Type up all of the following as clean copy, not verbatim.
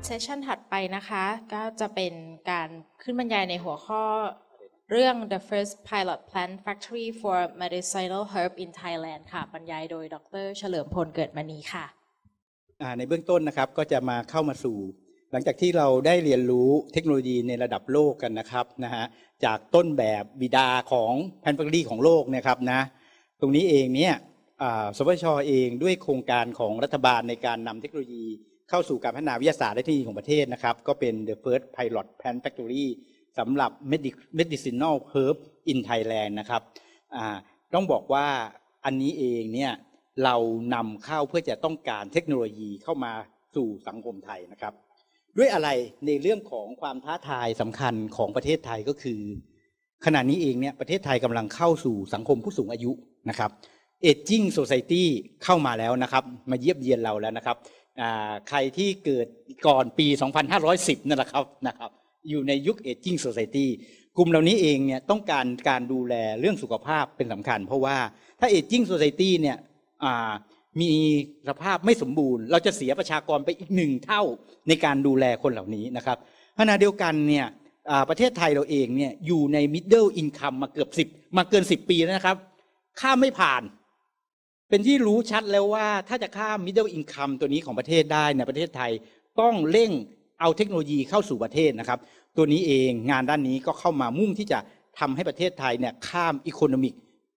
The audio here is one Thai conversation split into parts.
เซสชันถัดไปนะคะก็จะเป็นการขึ้นบรรยายในหัวข้อเรื่อง The First Pilot Plant Factory for Medicinal Herb in Thailand ค่ะบรรยายโดยดร.เฉลิมพลเกิดมณีค่ะในเบื้องต้นนะครับก็จะเข้ามาสู่หลังจากที่เราได้เรียนรู้เทคโนโลยีในระดับโลกกันนะครับจากต้นแบบบิดาของแพนแฟคทอรี่ของโลกนะครับตรงนี้เองเนี่ยสวทช.เองด้วยโครงการของรัฐบาลในการนำเทคโนโลยีเข้าสู่การพัฒนาวิทยาศาสตร์และเทคโนโลยีของประเทศนะครับก็เป็น The First Pilot Plant Factory สำหรับ Medicinal Herb in Thailand นะครับต้องบอกว่าอันนี้เองเนี่ยเรานำเข้าเพื่อจะต้องการเทคโนโลยีเข้ามาสู่สังคมไทยนะครับด้วยอะไรในเรื่องของความท้าทายสำคัญของประเทศไทยก็คือขณะนี้เองเนี่ยประเทศไทยกำลังเข้าสู่สังคมผู้สูงอายุนะครับ Aging Society เข้ามาแล้วนะครับมาเยียบเยียนเราแล้วนะครับใครที่เกิดก่อนปี 2510 นั่นแหละครับอยู่ในยุค Aging Society กลุ่มเหล่านี้เองเนี่ยต้องการดูแลเรื่องสุขภาพเป็นสำคัญเพราะว่าถ้า Aging Society เนี่ยมีสภาพไม่สมบูรณ์เราจะเสียประชากรไปอีก1 เท่าในการดูแลคนเหล่านี้นะครับขณะเดียวกันเนี่ยประเทศไทยเราเองเนี่ยอยู่ใน middle income มาเกิน 10 ปีแล้วนะครับข้ามไม่ผ่านเป็นที่รู้ชัดแล้วว่าถ้าจะข้าม middle income ตัวนี้ของประเทศได้ในประเทศไทยต้องเร่งเอาเทคโนโลยีเข้าสู่ประเทศนะครับตัวนี้เองงานด้านนี้ก็เข้ามามุ่งที่จะทำให้ประเทศไทยเนี่ยข้าม economic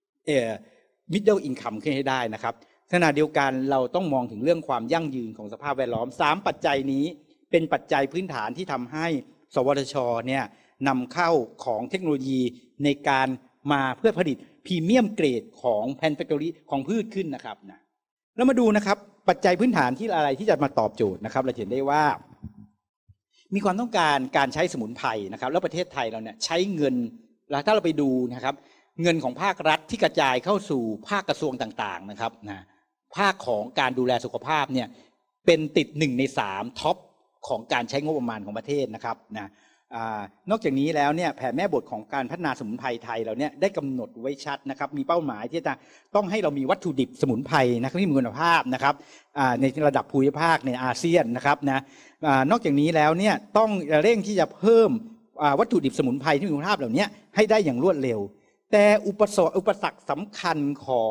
middle income ขึ้นให้ได้นะครับขณะเดียวกันเราต้องมองถึงเรื่องความยั่งยืนของสภาพแวดล้อม3ปัจจัยนี้เป็นปัจจัยพื้นฐานที่ทำให้สวทช.เนี่ยนำเข้าของเทคโนโลยีในการมาเพื่อผลิตพรีเมียมเกรดของแพนแฟคทอรี่ของพืชขึ้นนะครับแล้วมาดูนะครับปัจจัยพื้นฐานที่อะไรที่จะมาตอบโจทย์นะครับเราเห็นได้ว่ามีความต้องการใช้สมุนไพรนะครับแล้วประเทศไทยเราเนี่ยใช้เงินแล้วถ้าเราไปดูนะครับเงินของภาครัฐที่กระจายเข้าสู่ภาคกระทรวงต่างๆนะครับภาคของการดูแลสุขภาพเนี่ยเป็นติด1 ใน 3ท็อปของการใช้งบประมาณของประเทศนะครับนอกจากนี้แล้วเนี่ยแผนแม่บทของการพัฒนาสมุนไพรไทยเราเนี่ยได้กำหนดไว้ชัดนะครับมีเป้าหมายที่จะต้องให้เรามีวัตถุดิบสมุนไพรนะครับที่มีคุณภาพนะครับในระดับภูมิภาคในอาเซียนนะครับนอกจากนี้แล้วเนี่ยต้องเร่งที่จะเพิ่มวัตถุดิบสมุนไพรที่มีคุณภาพเหล่านี้ให้ได้อย่างรวดเร็วแต่อุปสรรคสำคัญ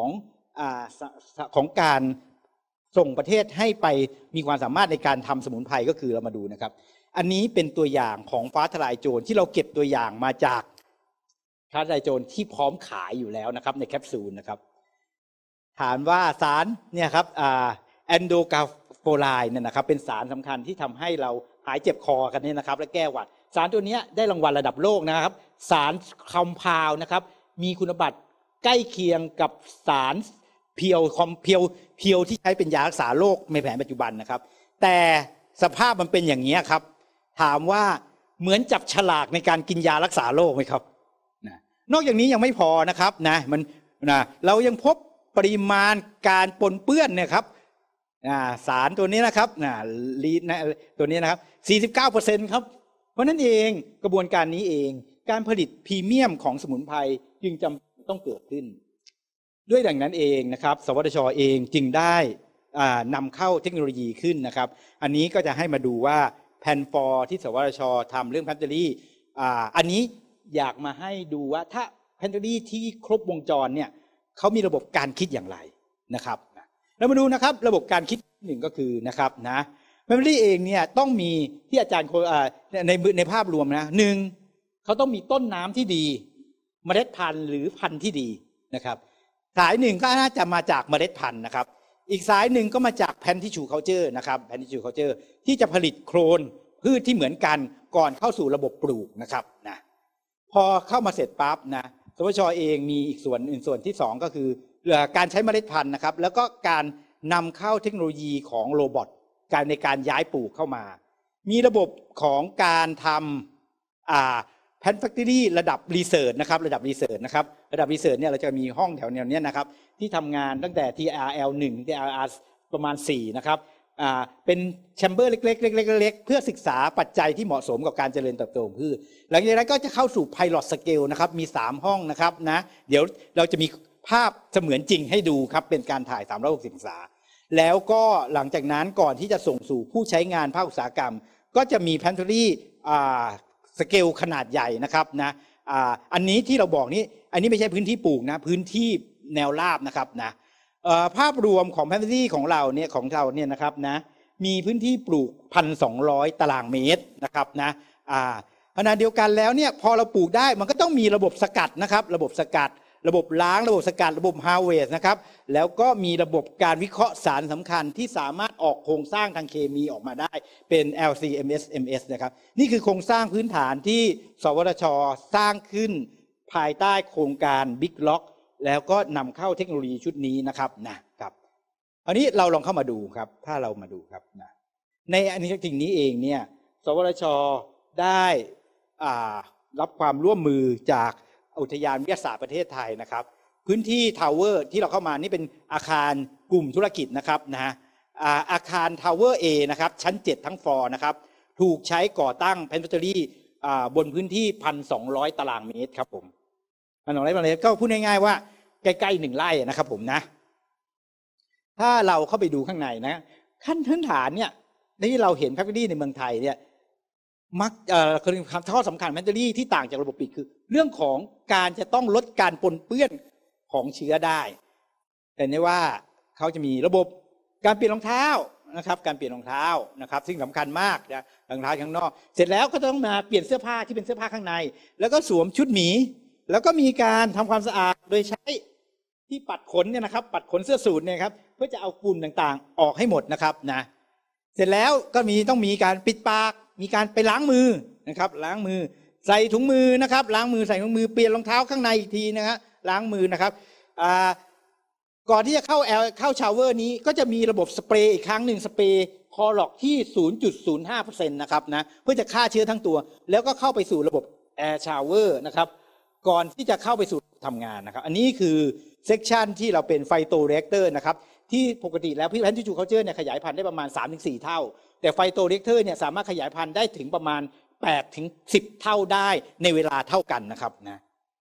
ของการส่งประเทศให้ไปมีความสามารถในการทำสมุนไพรก็คือเรามาดูนะครับอันนี้เป็นตัวอย่างของฟ้าทลายโจรที่เราเก็บตัวอย่างมาจากฟ้าทลายโจรที่พร้อมขายอยู่แล้วนะครับในแคปซูลนะครับถามว่าสารเนี่ยครับแอนโดกาโฟไลน์เนี่ยนะครับเป็นสารสำคัญที่ทำให้เราหายเจ็บคอกันเนี่ยนะครับและแก้หวัดสารตัวนี้ได้รางวัลระดับโลกนะครับสารคอมพาวนะครับมีคุณบัตรใกล้เคียงกับสารเพียวที่ใช้เป็นยารักษาโรคในแผนปัจจุบันนะครับแต่สภาพมันเป็นอย่างนี้ครับถามว่าเหมือนจับฉลากในการกินยารักษาโรคไหมครับนอกจากนี้ยังไม่พอนะครับเรายังพบปริมาณการปนเปื้อนเนี่ยครับสารตัวนี้นะครับตัวนี้นะครับ 49% ครับเพราะนั้นเองกระบวนการนี้เองการผลิตพรีเมียมของสมุนไพรจึงจำต้องเกิดขึ้นด้วยดังนั้นเองนะครับสวทช.เองจึงได้นำเข้าเทคโนโลยีขึ้นนะครับอันนี้ก็จะให้มาดูว่าแพนฟอร์ที่สวทช.ทำเรื่องแพนเทอรี่อันนี้อยากมาให้ดูว่าถ้าแพนเทอรี่ที่ครบวงจรเนี่ยเขามีระบบการคิดอย่างไรนะครับแล้วมาดูนะครับระบบการคิดหนึ่งก็คือนะครับแพนเทอรี่เองเนี่ยต้องมีที่อาจารย์ในภาพรวมหนึ่งเขาต้องมีต้นน้ำที่ดีเมล็ดพันธุ์หรือพันธุ์ที่ดีนะครับสายหนึ่งก็น่าจะมาจากเมล็ดพันธุ์นะครับอีกสายหนึ่งก็มาจากแพนทิชูเคาเจอร์นะครับแพนทิชูเคาเจอร์ที่จะผลิตโคลนพืชที่เหมือนกันก่อนเข้าสู่ระบบปลูกนะครับพอเข้ามาเสร็จปั๊บสวทช.เองมีอีกส่วนที่2ก็คือการใช้เมล็ดพันธุ์นะครับแล้วก็การนำเข้าเทคโนโลยีของโรบอทในการย้ายปลูกเข้ามามีระบบของการทำแพนแฟคทอรี่ระดับรีเสิร์ชนะครับระดับรีเสิร์ชเนี่ยเราจะมีห้องแถวนี้นะครับที่ทำงานตั้งแต่ TRL 1 ถึง TRL ประมาณ4นะครับเป็นแชมเบอร์เล็กๆเพื่อศึกษาปัจจัยที่เหมาะสมกับการเจริญเติบโตของพืชหลังจากนั้นก็จะเข้าสู่ Pilot Scale นะครับมี3ห้องนะครับเดี๋ยวเราจะมีภาพเสมือนจริงให้ดูครับเป็นการถ่าย360 องศาแล้วก็หลังจากนั้นก่อนที่จะส่งสู่ผู้ใช้งานภาคอุตสาหกรรมก็จะมีแพนทรีสเกลขนาดใหญ่นะครับนะอันนี้ที่เราบอกนี้อันนี้ไม่ใช่พื้นที่ปลูกนะพื้นที่แนวราบนะครับนะภาพรวมของแพนทรีของเราเนี่ยนะครับนะมีพื้นที่ปลูก 1,200 ตารางเมตรนะครับนะขณะเดียวกันแล้วเนี่ยพอเราปลูกได้มันก็ต้องมีระบบสกัดนะครับระบบสกัดระบบล้างระบบสกัดระบบฮาร์เวสนะครับแล้วก็มีระบบการวิเคราะห์สารสำคัญที่สามารถออกโครงสร้างทางเคมีออกมาได้เป็น LC-MSนะครับนี่คือโครงสร้างพื้นฐานที่สวทช.สร้างขึ้นภายใต้โครงการ Big Lock แล้วก็นำเข้าเทคโนโลยีชุดนี้นะครับอันนี้เราลองเข้ามาดูครับถ้าเรามาดูครับนะในอันนี้สิ่งนี้เองเนี่ยสวทช.ได้รับความร่วมมือจากอุทยานวิทยาศาสตร์ประเทศไทยนะครับพื้นที่ทาวเวอร์ที่เราเข้ามานี่เป็นอาคารกลุ่มธุรกิจนะครับนะอาคารทาวเวอร์ A นะครับชั้น7ทั้งฟลอร์นะครับถูกใช้ก่อตั้งแพนแฟคทอรี่บนพื้นที่ 1,200 ตารางเมตรครับผม1,200 ตารางเมตรก็พูดง่ายๆว่าใกล้ๆ1ไร่นะครับผมนะถ้าเราเข้าไปดูข้างในนะขั้นพื้นฐานเนี่ยที่เราเห็นแพนแฟคทอรี่ในเมืองไทยเนี่ยมักข้อสำคัญแพนทรีที่ต่างจากระบบปิดคือเรื่องของการจะต้องลดการปนเปื้อนของเชื้อได้แต่ในว่าเขาจะมีระบบการเปลี่ยนรองเท้านะครับการเปลี่ยนรองเท้านะครับซึ่งสำคัญมากนะรองเท้าข้างนอกเสร็จแล้วก็ต้องมาเปลี่ยนเสื้อผ้าที่เป็นเสื้อผ้าข้างในแล้วก็สวมชุดหมีแล้วก็มีการทำความสะอาดโดยใช้ที่ปัดขนเนี่ยนะครับปัดขนเสื้อสูทเนี่ยครับเพื่อจะเอาฝุ่นต่างๆออกให้หมดนะครับนะเสร็จแล้วก็ต้องมีการปิดปากมีการไปล้างมือนะครับล้างมือใส่ถุงมือนะครับล้างมือใส่ถุงมือเปลี่ยนรองเท้าข้างในอีกทีนะครับล้างมือนะครับก่อนที่จะเข้าชาวเวอร์นี้ก็จะมีระบบสเปรย์อีกครั้งหนึ่งสเปรย์คลอร็อกที่ 0.05% นะครับนะเพื่อจะฆ่าเชื้อทั้งตัวแล้วก็เข้าไปสู่ระบบแอร์ชาวเวอร์นะครับก่อนที่จะเข้าไปสู่ทำงานนะครับอันนี้คือเซกชันที่เราเป็นไฟโตเรคเตอร์นะครับที่ปกติแล้วพี่แพนที่จูเคาเจอร์เนี่ยขยายพันธุ์ได้ประมาณ 3-4 เท่าแต่ไฟโตเรคเตอร์เนี่ยสามารถขยายพันธุ์ได้ถึงประมาณ 8-10 เท่าได้ในเวลาเท่ากันนะครับนะ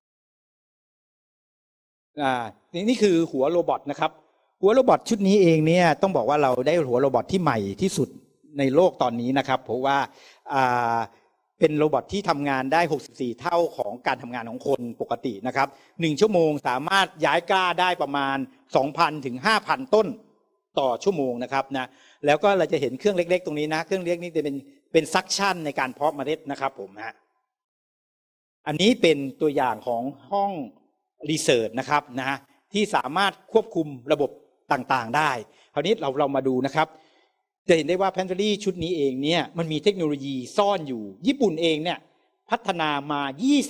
นี่คือหัวโรบอทนะครับหัวโรบอทชุดนี้เองเนี่ยต้องบอกว่าเราได้หัวโรบอทที่ใหม่ที่สุดในโลกตอนนี้นะครับเพราะว่าเป็นโรบอทที่ทำงานได้64เท่าของการทำงานของคนปกตินะครับ1ชั่วโมงสามารถย้ายกล้าได้ประมาณ 2,000 ถึง 5,000 ต้นต่อชั่วโมงนะครับนะแล้วก็เราจะเห็นเครื่องเล็กๆตรงนี้นะเครื่องเล็กนี้จะเป็นซักชั่นในการเพาะเมล็ดนะครับผมฮะอันนี้เป็นตัวอย่างของห้องรีเสิร์ชนะครับนะที่สามารถควบคุมระบบต่างๆได้คราวนี้เรามาดูนะครับจะเห็นได้ว่าแพนทรีชุดนี้เองเนี่ยมันมีเทคโนโลยีซ่อนอยู่ญี่ปุ่นเองเนี่ยพัฒนามา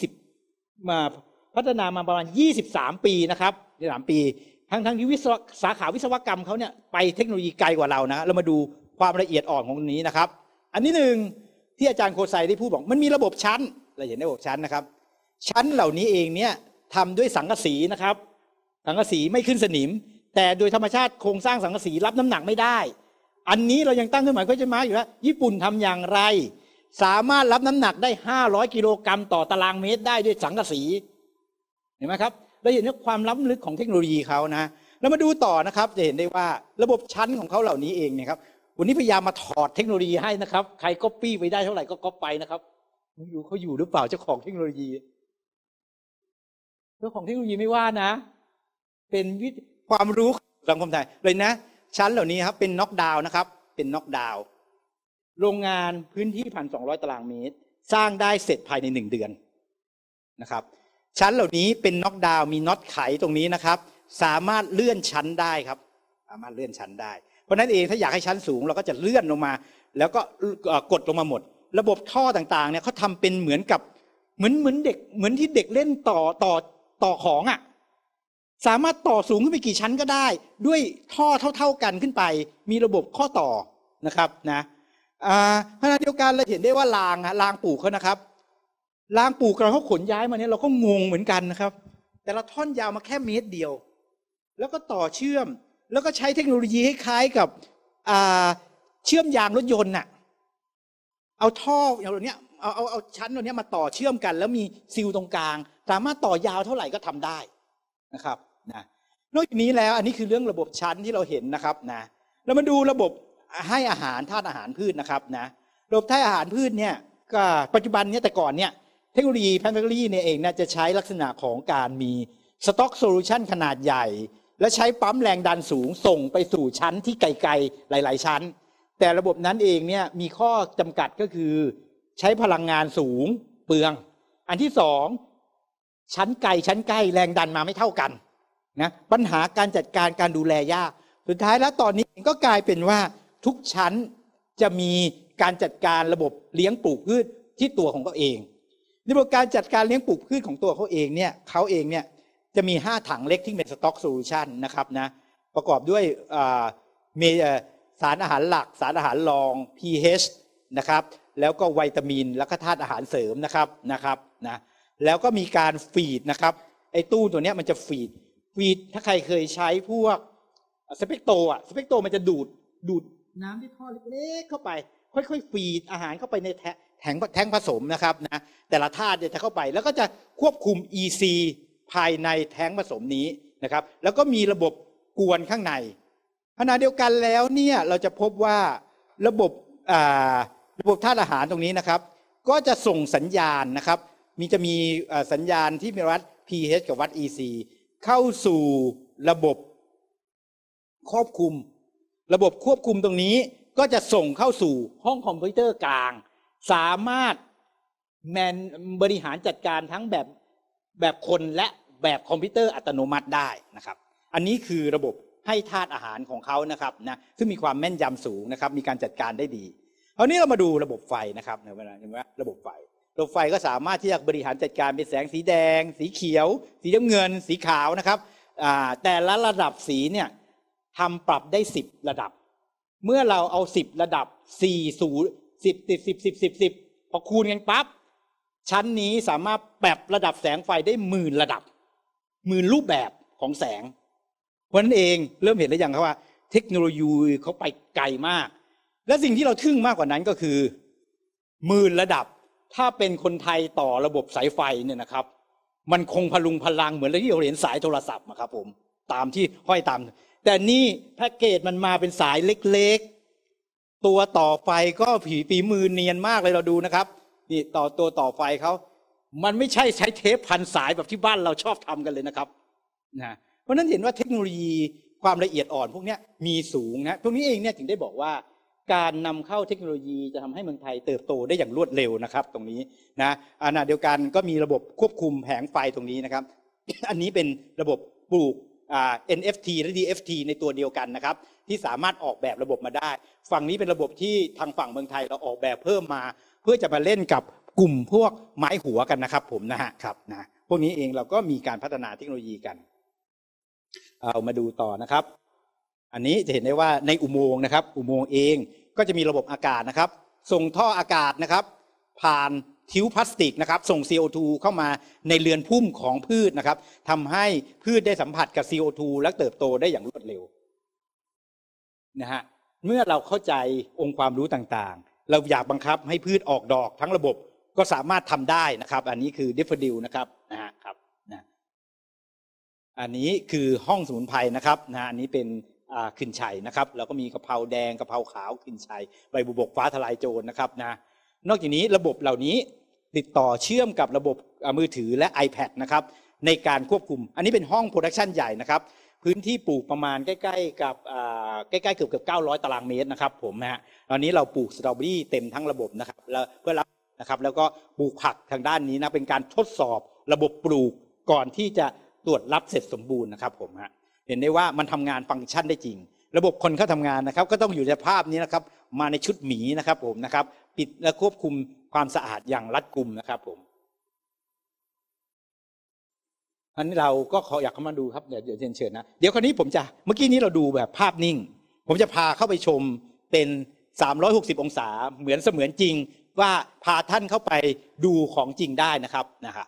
ประมาณ23 ปีนะครับ23 ปีทั้งที่สาขาวิศวกรรมเขาเนี่ยไปเทคโนโลยีไกลกว่าเรานะเรามาดูความละเอียดอ่อนของตรงนี้นะครับอันที่หนึ่งที่อาจารย์โคไซได้พูดบอกมันมีระบบชั้นเราเห็นระบบชั้นนะครับชั้นเหล่านี้เองเนี่ยทำด้วยสังกะสีนะครับสังกะสีไม่ขึ้นสนิมแต่โดยธรรมชาติโครงสร้างสังกะสีรับน้ำหนักไม่ได้อันนี้เรายังตั้งขึ้นหมายก็จะมาอยู่แล้วญี่ปุ่นทำอย่างไรสามารถรับน้ำหนักได้500 กิโลกรัมต่อตารางเมตรได้ด้วยสังกะสีเห็นไหมครับเราเห็นความล้ำลึกของเทคโนโลยีเขานะแล้วมาดูต่อนะครับจะเห็นได้ว่าระบบชั้นของเขาเหล่านี้เองเนี่ยครับวันนี้พยายามมาถอดเทคโนโลยีให้นะครับใครก๊อปปี้ไปได้เท่าไหร่ก็ก๊อปไปนะครับเขาอยู่หรือเปล่าเจ้าของเทคโนโลยีเจ้าของเทคโนโลยีไม่ว่านะเป็นความรู้สังคมไทยเลยนะชั้นเหล่านี้ครับเป็นน็อกดาวน์นะครับเป็นน็อกดาวน์โรงงานพื้นที่ 1,200 ตารางเมตรสร้างได้เสร็จภายใน1 เดือนนะครับชั้นเหล่านี้เป็นน็อกดาวน์มีน็อตไขตรงนี้นะครับสามารถเลื่อนชั้นได้ครับสามารถเลื่อนชั้นได้เพราะนั้นเองถ้าอยากให้ชั้นสูงเราก็จะเลื่อนลงมาแล้วก็กดลงมาหมดระบบท่อต่างๆเนี่ยเขาทำเป็นเหมือนกับเหมือนเด็กเหมือนที่เด็กเล่นต่อของอ่ะสามารถต่อสูงขึ้นไปกี่ชั้นก็ได้ด้วยท่อเท่ากันขึ้นไปมีระบบข้อต่อนะครับนะขณะเดียวกันเราเห็นได้ว่ารางปลูกเขานะครับรางปลูกเราเขาขนย้ายมาเนี่ยเราก็งงเหมือนกันนะครับแต่ละท่อนยาวมาแค่เมตรเดียวแล้วก็ต่อเชื่อมแล้วก็ใช้เทคโนโลยีคล้ายกับเชื่อมยางรถยนต์น่ะเอาท่ออย่างนี้เอาชั้นตัวนี้มาต่อเชื่อมกันแล้วมีซีลตรงกลางสามารถต่อยาวเท่าไหร่ก็ทำได้นะครับนะนอกจากนี้แล้วอันนี้คือเรื่องระบบชั้นที่เราเห็นนะครับนะเรามาดูระบบให้อาหารธาตุอาหารพืชนะครับนะระบบธาตุอาหารพืชเนี่ยก็ปัจจุบันเนี่ยแต่ก่อนเนี่ยเทคโนโลยีแพนเทอรี่เนี่ยเองน่าจะใช้ลักษณะของการมีสต็อกโซลูชันขนาดใหญ่และใช้ปั๊มแรงดันสูงส่งไปสู่ชั้นที่ไกลๆหลายๆชั้นแต่ระบบนั้นเองเนี่ยมีข้อจำกัดก็คือใช้พลังงานสูงเปลืองอันที่สองชั้นใกล้แรงดันมาไม่เท่ากันนะปัญหาการจัดการการดูแลยากสุดท้ายแล้วตอนนี้ก็กลายเป็นว่าทุกชั้นจะมีการจัดการระบบเลี้ยงปลูกพืชที่ตัวของเขาเองระบบการจัดการเลี้ยงปลูกพืชของตัวเขาเองเนี่ยจะมี5ถังเล็กที่เป็นสต็อกโซลูชันนะครับนะประกอบด้วยสารอาหารหลักสารอาหารรอง pH นะครับแล้วก็วิตามินแล้วก็ธาตุอาหารเสริมนะครับนะแล้วก็มีการฟีดนะครับไอ้ตู้ตัวนี้มันจะฟีดถ้าใครเคยใช้พวกสเปกโตมันจะดูดน้ำที่ท่อเล็กๆเข้าไปค่อยๆฟีดอาหารเข้าไปในแท้งผสมนะครับนะแต่ละธาตุจะเข้าไปแล้วก็จะควบคุม EC ภายในแท้งผสมนี้นะครับแล้วก็มีระบบกวนข้างในขณะเดียวกันแล้วเนี่ยเราจะพบว่าระบบธาตุอาหารตรงนี้นะครับก็จะส่งสัญญาณนะครับจะมีสัญญาณที่มีวัด pH กับวัด EC เข้าสู่ระบบควบคุมตรงนี้ก็จะส่งเข้าสู่ห้องคอมพิวเตอร์กลางสามารถบริหารจัดการทั้งแบบคนและแบบคอมพิวเตอร์อัตโนมัติได้นะครับอันนี้คือระบบให้ธาตุอาหารของเขานะครับนะซึ่งมีความแม่นยำสูงนะครับมีการจัดการได้ดีคราวนี้เรามาดูระบบไฟนะครับเห็นไหมระบบไฟก็สามารถที่จะบริหารจัดการเป็นแสงสีแดงสีเขียวสีน้ำเงินสีขาวนะครับแต่ละระดับสีเนี่ยทำปรับได้10ระดับเมื่อเราเอา10ระดับ10พอคูณกันปั๊บชั้นนี้สามารถปรับระดับแสงไฟได้10,000ระดับ10,000รูปแบบของแสงเพราะนั้นเองเริ่มเห็นแล้วยังครับว่าเทคโนโลยีเขาไปไกลมากและสิ่งที่เราทึ่งมากกว่านั้นก็คือ10,000ระดับถ้าเป็นคนไทยต่อระบบสายไฟเนี่ยนะครับมันคงพลุงพลังเหมือนที่เราเห็นสายโทรศัพท์นะครับผมตามที่ห้อยตามแต่นี่แพ็กเกจมันมาเป็นสายเล็กๆตัวต่อไฟก็ฝีมือเนียนมากเลยเราดูนะครับนี่ต่อไฟเขามันไม่ใช่ใช้เทปพันสายแบบที่บ้านเราชอบทำกันเลยนะครับนะเพราะนั้นเห็นว่าเทคโนโลยีความละเอียดอ่อนพวกนี้มีสูงนะพวกนี้เองเนี่ยถึงได้บอกว่าการนำเข้าเทคโนโลยีจะทำให้เมืองไทยเติบโตได้อย่างรวดเร็วนะครับตรงนี้นะขณะเดียวกันก็มีระบบควบคุมแผงไฟตรงนี้นะครับ อันนี้เป็นระบบปลูกNFT และ DFT ในตัวเดียวกันนะครับที่สามารถออกแบบระบบมาได้ฝั่งนี้เป็นระบบที่ทางฝั่งเมืองไทยเราออกแบบเพิ่มมาเพื่อจะมาเล่นกับกลุ่มพวกไม้หัวกันนะครับผมครับนะพวกนี้เองเราก็มีการพัฒนาเทคโนโลยีกันเอามาดูต่อนะครับอันนี้จะเห็นได้ว่าในอุโมงค์นะครับอุโมงค์เองก็จะมีระบบอากาศนะครับส่งท่ออากาศนะครับผ่านทิวพลาสติกนะครับส่ง CO2 เข้ามาในเรือนพุ่มของพืชนะครับทำให้พืชได้สัมผัสกับ CO2 และเติบโตได้อย่างรวดเร็วนะฮะเมื่อเราเข้าใจองค์ความรู้ต่างๆเราอยากบังคับให้พืชออกดอกทั้งระบบก็สามารถทำได้นะครับอันนี้คือเดฟเฟอร์ดิลนะครับครับนะอันนี้คือห้องสมุนไพรนะครับนะอันนี้เป็นขึ้นชัยนะครับแล้วก็มีกะเพราแดงกะเพราขาวขึ้นชัยใบบุบกฟ้าทลายโจรนะครับนะนอกจากนี้ระบบเหล่านี้ติดต่อเชื่อมกับระบบมือถือและ iPad นะครับในการควบคุมอันนี้เป็นห้องโปรดักชันใหญ่นะครับพื้นที่ปลูกประมาณใกล้ๆกับเกือบ900ตารางเมตรนะครับผมนะฮะตอนนี้เราปลูกสตรอเบอรี่เต็มทั้งระบบนะครับแล้วเพื่อรับนะครับแล้วก็ปลูกผักทางด้านนี้นะเป็นการทดสอบระบบปลูกก่อนที่จะตรวจรับเสร็จสมบูรณ์นะครับผมฮะเห็นได้ว่ามันทำงานฟังก์ชันได้จริงระบบคนเข้าทำงานนะครับก็ต้องอยู่ในภาพนี้นะครับมาในชุดหมีนะครับผมนะครับปิดและควบคุมความสะอาดอย่างรัดกุมนะครับผมอันนี้เราก็อยากเข้ามาดูครับเดี๋ยวเชิญนะเดี๋ยวคราวนี้ผมจะเมื่อกี้นี้เราดูแบบภาพนิ่งผมจะพาเข้าไปชมเป็น360องศาเหมือนเสมือนจริงว่าพาท่านเข้าไปดูของจริงได้นะครับ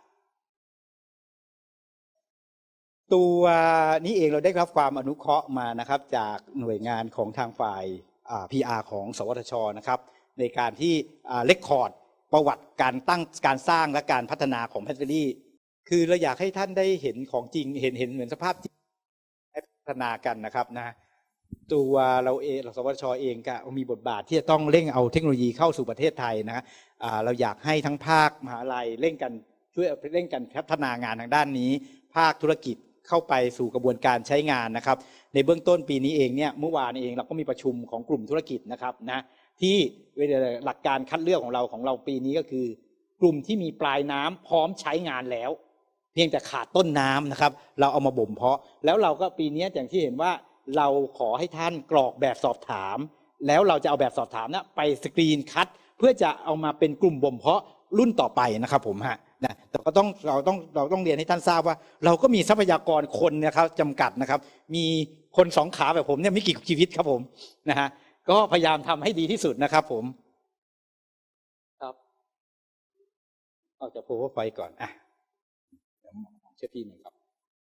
ตัวนี้เองเราได้รับความอนุเคราะห์มานะครับจากหน่วยงานของทางฝ่าย PR ของสวทช.นะครับในการที่เรคคอร์ดประวัติการสร้างและการพัฒนาของแพนเทอรี่คือเราอยากให้ท่านได้เห็นของจริงเห็นเหมือนสภาพจริงพัฒนากันนะครับนะตัวเราเองสวทช.เองก็มีบทบาทที่จะต้องเร่งเอาเทคโนโลยีเข้าสู่ประเทศไทยนะเราอยากให้ทั้งภาคมหาลัยเร่งกันช่วยเร่งกันพัฒนางานทางด้านนี้ภาคธุรกิจเข้าไปสู่กระบวนการใช้งานนะครับในเบื้องต้นปีนี้เองเนี่ยเมื่อวานเองเราก็มีประชุมของกลุ่มธุรกิจนะครับนะที่หลักการคัดเลือกของเราปีนี้ก็คือกลุ่มที่มีปลายน้ำพร้อมใช้งานแล้วเพียงแต่ขาดต้นน้ำนะครับเราเอามาบ่มเพาะแล้วเราก็ปีนี้อย่างที่เห็นว่าเราขอให้ท่านกรอกแบบสอบถามแล้วเราจะเอาแบบสอบถามนะไปสกรีนคัดเพื่อจะเอามาเป็นกลุ่มบ่มเพาะรุ่นต่อไปนะครับผมฮะนะแต่ก็เราต้องเรียนให้ท่านทราบว่าเราก็มีทรัพยากรคนนะครับจำกัดนะครับมีคนสองขาแบบผมเนี่ยไม่กี่ชีวิตครับผมนะฮะก็พยายามทำให้ดีที่สุดนะครับผมครับเอาจาก PowerPoint ก่อนเชื่อพี่หนึ่งครับ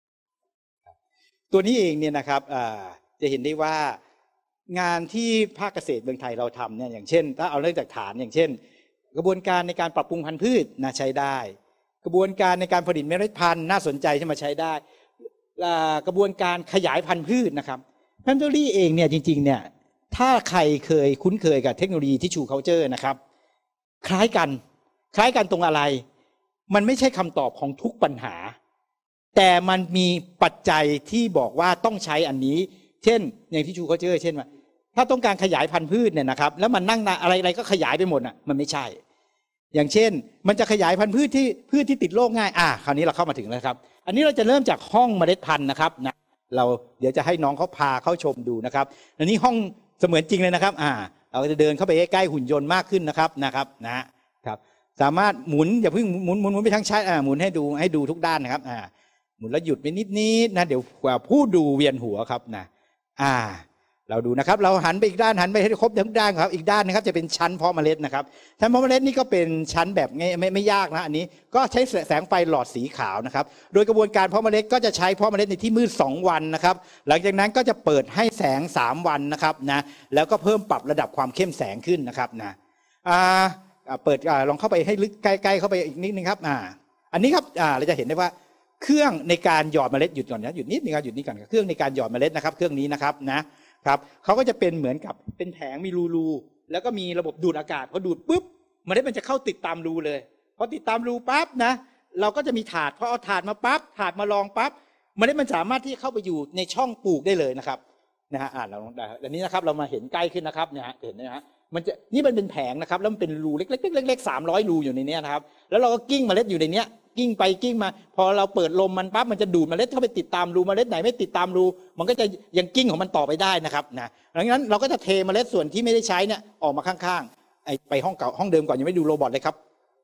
ตัวนี้เองเนี่ยนะครับจะเห็นได้ว่างานที่ภาคเกษตรเมืองไทยเราทำเนี่ยอย่างเช่นถ้าเอาเรื่องจากฐานอย่างเช่นกระบวนการในการปรับปรุงพันธุ์พืชนะใช้ได้กระบวนการในการผลิตเมล็ดพันธุ์น่าสนใจที่มาใช้ได้กระบวนการขยายพันธุ์พืชนะครับแพนเทอรี่เองเนี่ยจริงๆเนี่ยถ้าใครเคยคุ้นเคยกับเทคโนโลยีที่ชูเคาน์เตอร์นะครับคล้ายกันตรงอะไรมันไม่ใช่คำตอบของทุกปัญหาแต่มันมีปัจจัยที่บอกว่าต้องใช้อันนี้เช่นอย่างที่ชูเคาน์เตอร์เช่นว่าถ้าต้องการขยายพันธุ์พืชเนี่ยนะครับแล้วมันนั่งอะไรก็ขยายไปหมดอ่ะมันไม่ใช่อย่างเช่นมันจะขยายพันธุ์พืชที่ติดโรคง่ายคราวนี้เราเข้ามาถึงแล้วครับอันนี้เราจะเริ่มจากห้องเมล็ดพันธุ์นะครับนะเราเดี๋ยวจะให้น้องเขาพาเข้าชมดูนะครับอันนี้ห้องเสมือนจริงเลยนะครับเราจะเดินเข้าไปใกล้ๆหุ่นยนต์มากขึ้นนะครับสามารถหมุนอย่าเพิ่งหมุนไปทางซ้ายหมุนให้ดูทุกด้านนะครับหมุนแล้วหยุดไปนิดนะเดี๋ยวผู้ดูเวียนหัวครับนะเราดูนะครับเราหันไปอีกด้านหันไปให้ครบทั้งด้านครับอีกด้านนะครับจะเป็นชั้นเพาะเมล็ดนะครับชั้นเพาะเมล็ดนี่ก็เป็นชั้นแบบไม่ยากนะอันนี้ก็ใช้แสงไฟหลอดสีขาวนะครับโดยกระบวนการเพาะเมล็ดก็จะใช้เพาะเมล็ดในที่มืด2วันนะครับหลังจากนั้นก็จะเปิดให้แสง3วันนะครับนะแล้วก็เพิ่มปรับระดับความเข้มแสงขึ้นนะครับนะเปิดลองเข้าไปให้ลึกใกล้ๆเข้าไปอีกนิดนึงครับอันนี้ครับเราจะเห็นได้ว่าเครื่องในการหยอดเมล็ดหยุดก่อนนะหยุดนิดนึงครับหยุดนี้ก่อนเครื่องในการหยอดเมล็ดนะครับเครื่องนี้นะครับนะครับเขาก็จะเป็นเหมือนกับเป็นแผงมีรูแล้วก็มีระบบดูดอากาศพอดูดปุ๊บเมล็ดมันจะเข้าติดตามรูเลยพอติดตามรูปั๊บนะเราก็จะมีถาดพอเอาถาดมาปั๊บถาดมารองปั๊บเมล็ดมันสามารถที่เข้าไปอยู่ในช่องปลูกได้เลยนะครับเราอันนี้นะครับเรามาเห็นใกล้ขึ้นนะครับเนี่ยเห็นนะฮะนี่มันเป็นแผงนะครับแล้วมันเป็นรูเล็กๆ300รูอยู่ในนี้นะครับแล้วเราก็กิ้งเมล็ดอยู่ในนี้กิ้งไปกิ้งมาพอเราเปิดลมมันปั๊บมันจะดูดเมล็ดเข้าไปติดตามรูเมล็ดไหนไม่ติดตามรูมันก็จะยังกิ้งของมันต่อไปได้นะครับดังนั้นเราก็จะเทเมล็ดส่วนที่ไม่ได้ใช้เนี่ยออกมาข้างๆไปห้องเก่าห้องเดิมก่อนยังไม่ดูโรบอทเลยครับ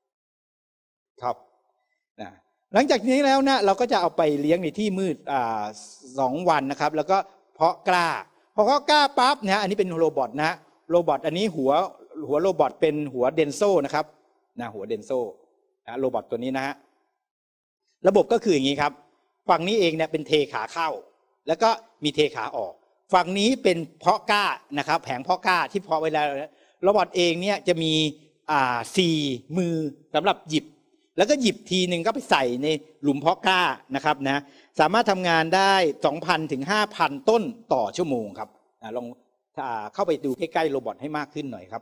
หลังจากนี้แล้วนะเราก็จะเอาไปเลี้ยงในที่มืด2 วันนะครับแล้วก็เพาะกล้าพอเพาะกล้าปั๊บอันนี้เป็นโรบอทโรบอทอันนี้หัวโรบอทเป็นหัวเดนโซนะครับหัวเดนโซโรบอทตัวนี้นะฮะระบบก็คืออย่างนี้ครับฝั่งนี้เองเนี่ยเป็นเทขาเข้าแล้วก็มีเทขาออกฝั่งนี้เป็นเพาะกล้านะครับแผงเพาะกล้าที่เพาะไว้แล้วโรบอทเองเนี่ยจะมี4 มือสำหรับหยิบแล้วก็หยิบทีหนึ่งก็ไปใส่ในหลุมเพาะกล้านะครับสามารถทำงานได้ 2,000 ถึง 5,000 ต้นต่อชั่วโมงครับลองเข้าไปดูใกล้ๆโรบอทให้มากขึ้นหน่อยครับ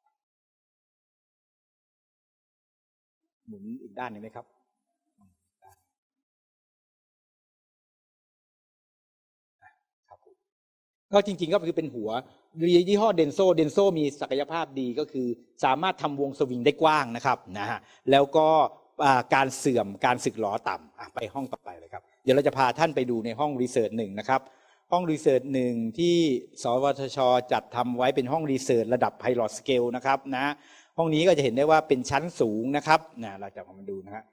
หมุนอีกด้านหนึ่งไหมครับก็จริงๆก็คือเป็นหัวยี่ห้อเดนโซมีศักยภาพดีก็คือสามารถทำวงสวิงได้กว้างนะครับแล้วก็การเสื่อมการสึกหรอต่ำไปห้องต่อไปเลยครับเดี๋ยวเราจะพาท่านไปดูในห้องรีเสิร์ช1นะครับห้องรีเสิร์ช1ที่สวทช.จัดทำไว้เป็นห้องรีเสิร์ชระดับไพลอตสเกลนะครับห้องนี้ก็จะเห็นได้ว่าเป็นชั้นสูงนะครับเราจะมาดูนะฮะ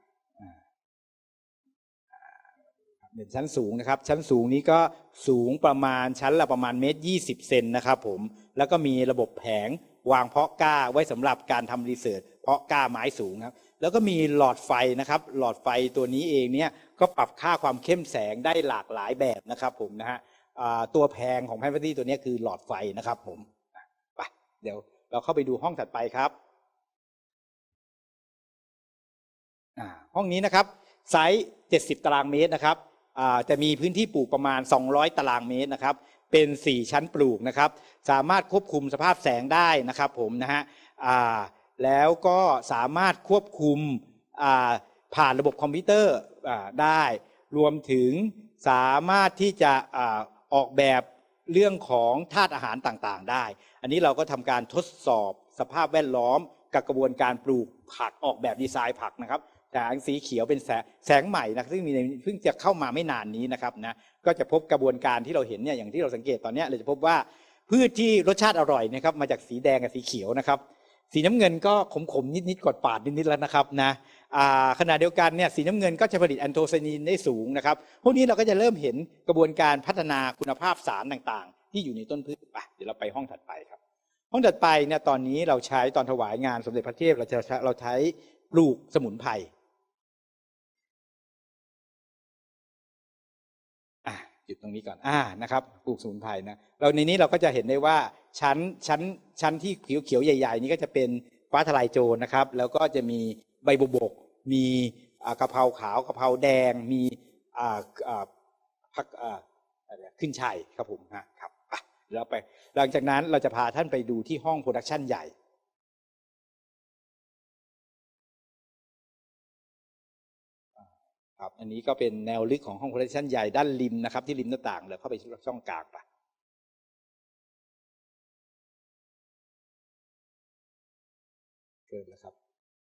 เป็นชั้นสูงนะครับชั้นสูงนี้ก็สูงประมาณชั้นละประมาณ1.20 เมตรนะครับผมแล้วก็มีระบบแผงวางเพาะกล้าไว้สำหรับการทำรีเสิร์ชเพาะกล้าไม้สูงครับแล้วก็มีหลอดไฟนะครับหลอดไฟตัวนี้เองเนี่ยก็ปรับค่าความเข้มแสงได้หลากหลายแบบนะครับผมตัวแพงของแพนพัตตี้ตัวนี้คือหลอดไฟนะครับผมไปเดี๋ยวเราเข้าไปดูห้องถัดไปครับห้องนี้นะครับไซส์70 ตารางเมตรนะครับจะมีพื้นที่ปลูกประมาณ200 ตารางเมตรนะครับเป็น4ชั้นปลูกนะครับสามารถควบคุมสภาพแสงได้นะครับผมนะฮะแล้วก็สามารถควบคุมผ่านระบบคอมพิวเตอร์ได้รวมถึงสามารถที่จะออกแบบเรื่องของธาตุอาหารต่างๆได้อันนี้เราก็ทำการทดสอบสภาพแวดล้อมกับกระบวนการปลูกผักออกแบบดีไซน์ผักนะครับแสงสีเขียวเป็นแสงใหม่นะซึ่งเพิ่งจะเข้ามาไม่นานนี้นะครับนะก็จะพบกระบวนการที่เราเห็นเนี่ยอย่างที่เราสังเกตตอนนี้เราจะพบว่าพืชที่รสชาติอร่อยนะครับมาจากสีแดงกับสีเขียวนะครับสีน้ำเงินก็ขมๆนิดๆกดปาดนิดๆแล้วนะครับนะขณะเดียวกันเนี่ยสีน้ำเงินก็จะผลิตแอนโทไซนีนได้สูงนะครับพวกนี้เราก็จะเริ่มเห็นกระบวนการพัฒนาคุณภาพสารต่างๆที่อยู่ในต้นพืชเดี๋ยวเราไปห้องถัดไปครับห้องถัดไปเนี่ยตอนนี้เราใช้ตอนถวายงานสมเด็จพระเทพเราใช้ปลูกสมุนไพรจุดตรงนี้ก่อนนะครับปลูกสมุนไพรนะเราในนี้เราก็จะเห็นได้ว่าชั้นที่เขียวๆใหญ่ๆนี้ก็จะเป็นฟ้าทลายโจรนะครับแล้วก็จะมีใบบัวบกมีกะเพราขาวกะเพราแดงมีผักขึ้นช่ายครับผมนะครับแล้วไปหลังจากนั้นเราจะพาท่านไปดูที่ห้องโปรดักชันใหญ่ครับอันนี้ก็เป็นแนวลึกของห้องโปรดักชันใหญ่ด้านริมนะครับที่ริมหน้าต่างเลยเข้าไปช่องกลางเกิดแล้วครับ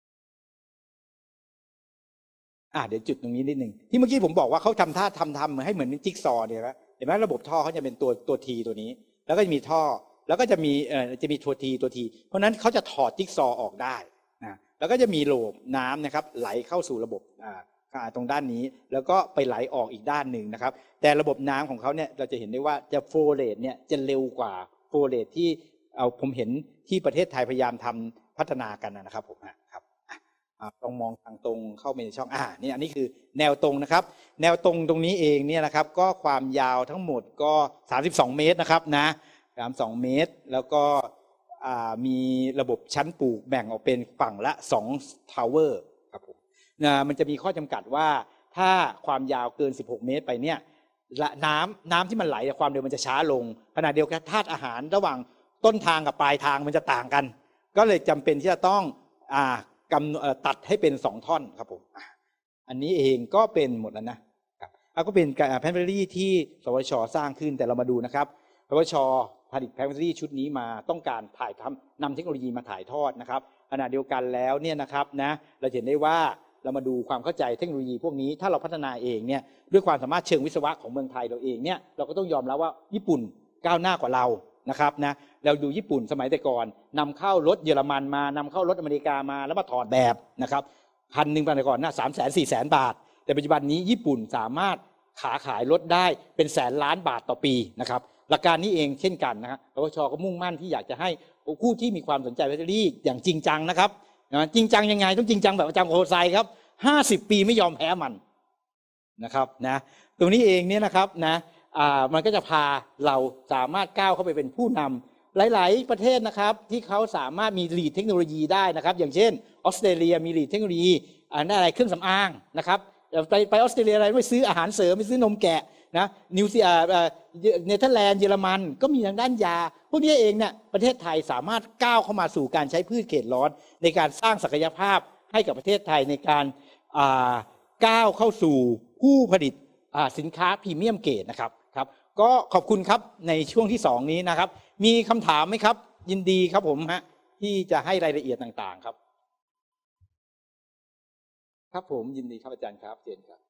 เดี๋ยวจุดตรงนี้นิดหนึ่งที่เมื่อกี้ผมบอกว่าเขาทำให้เหมือนจิ๊กซอว์เนี่ยนะเห็นไหมระบบท่อเขาจะเป็นตัวทีตัวนี้แล้วก็จะมีท่อแล้วก็จะมีตัวทีเพราะนั้นเขาจะถอดจิ๊กซอว์ออกได้นะแล้วก็จะมีโหลบน้ำนะครับไหลเข้าสู่ระบบตรงด้านนี้แล้วก็ไปไหลออกอีกด้านหนึ่งนะครับแต่ระบบน้ำของเขาเนี่ยเราจะเห็นได้ว่าจะโฟลเรทเนี่ยจะเร็วกว่าโฟลเรทที่ผมเห็นที่ประเทศไทยพยายามทำพัฒนากันนะครับผมครับต้องมองทางตรงเข้าไปในช่องนี่อันนี้คือแนวตรงนะครับแนวตรงนี้เองเนี่ยนะครับก็ความยาวทั้งหมดก็32เมตรนะครับนะ32เมตรแล้วก็มีระบบชั้นปลูกแบ่งออกเป็นฝั่งละ2ทาวเวอร์ครับผมมันจะมีข้อจำกัดว่าถ้าความยาวเกิน16เมตรไปเนี่ยน้ำที่มันไหลความเร็วมันจะช้าลงขณะเดียวกันธาตุอาหารระหว่างต้นทางกับปลายทางมันจะต่างกันก็เลยจำเป็นที่จะต้องตัดให้เป็น2ท่อนครับผมอันนี้เองก็เป็นหมดแล้วนะครับก็เป็นแพนเฟอรี่ที่สวช.สร้างขึ้นแต่เรามาดูนะครับสวช.ผลิตแพนเฟอรี่ชุดนี้มาต้องการนำเทคโนโลยีมาถ่ายทอดนะครับขณะเดียวกันแล้วเนี่ยนะครับนะเราเห็นได้ว่าเรามาดูความเข้าใจเทคโนโลยีพวกนี้ถ้าเราพัฒนาเองเนี่ยด้วยความสามารถเชิงวิศวะของเมืองไทยเราเองเนี่ยเราก็ต้องยอมรับว่าญี่ปุ่นก้าวหน้ากว่าเรานะครับนะเราดูญี่ปุ่นสมัยแต่ก่อนนำเข้ารถเยอรมันมานำเข้ารถอเมริกามาแล้วมาถอดแบบนะครับ1,000แต่ก่อนนะ300,000-400,000 บาทแต่ปัจจุบันนี้ญี่ปุ่นสามารถขายรถได้เป็นแสนล้านบาทต่อปีนะครับหลักการนี้เองเช่นกันนะครับสวช.ก็มุ่งมั่นที่อยากจะให้ผู้ที่มีความสนใจแบตเตอรี่อย่างจริงจังนะครับจริงจังยังไงต้องจริงจังแบบอาจารย์โคไซครับ50 ปีไม่ยอมแพ้มันนะครับนะตรงนี้เองเนี่ยนะครับนะมันก็จะพาเราสามารถก้าวเข้าไปเป็นผู้นำหลายๆประเทศนะครับที่เขาสามารถมีลีดเทคโนโลยีได้นะครับอย่างเช่นออสเตรเลียมีลีดเทคโนโลยีอะไรเครื่องสำอางนะครับไปออสเตรเลียอะไรไม่ซื้ออาหารเสริมไม่ซื้อนมแกะนะเนเธอร์แลนด์เยอรมันก็มีทางด้านยาพวกนี้เองเนี่ยประเทศไทยสามารถก้าวเข้ามาสู่การใช้พืชเขตร้อนในการสร้างศักยภาพให้กับประเทศไทยในการก้าวเข้าสู่ผู้ผลิตสินค้าพรีเมียมเกรดนะครับก็ขอบคุณครับในช่วงที่2นี้นะครับมีคำถามไหมครับยินดีครับผมที่จะให้รายละเอียดต่างๆครับครับผมยินดีครับอาจารย์ครับเชิญครับ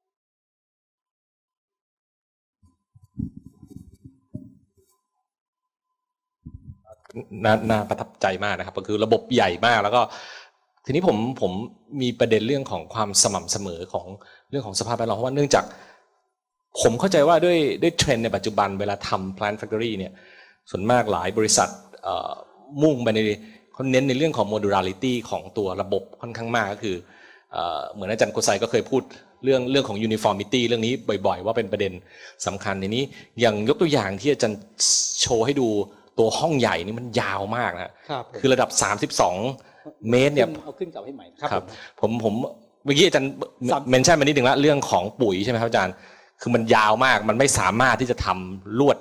น่าประทับใจมากนะครับก็คือระบบใหญ่มากแล้วก็ทีนี้ผมมีประเด็นเรื่องของความสม่ำเสมอของเรื่องของสภาพแวดล้อมเพราะว่าเนื่องจากผมเข้าใจว่าด้วยเทรนด์ในปัจจุบันเวลาทำ Plant Factory เนี่ยส่วนมากหลายบริษัทมุ่งไปในเขาเน้นในเรื่องของ modularity ของตัวระบบค่อนข้างมากก็คือเหมือนอาจารย์โกไซก็เคยพูดเรื่องของ uniformity เรื่องนี้บ่อยๆว่าเป็นประเด็นสำคัญในนี้อย่างยกตัวอย่างที่อาจารย์โชว์ให้ดูตัวห้องใหญ่นี่มันยาวมากนะครับคือระดับ32 เมตรเนี่ยเอาขึ้นเก่าให้ใหม่ครับผมเมื่อกี้อาจารย์เมนชั่นมานิดนึงละเรื่องของปุ๋ยใช่ไหมครับอาจารย์คือมันยาวมากมันไม่สามารถที่จะทำลวด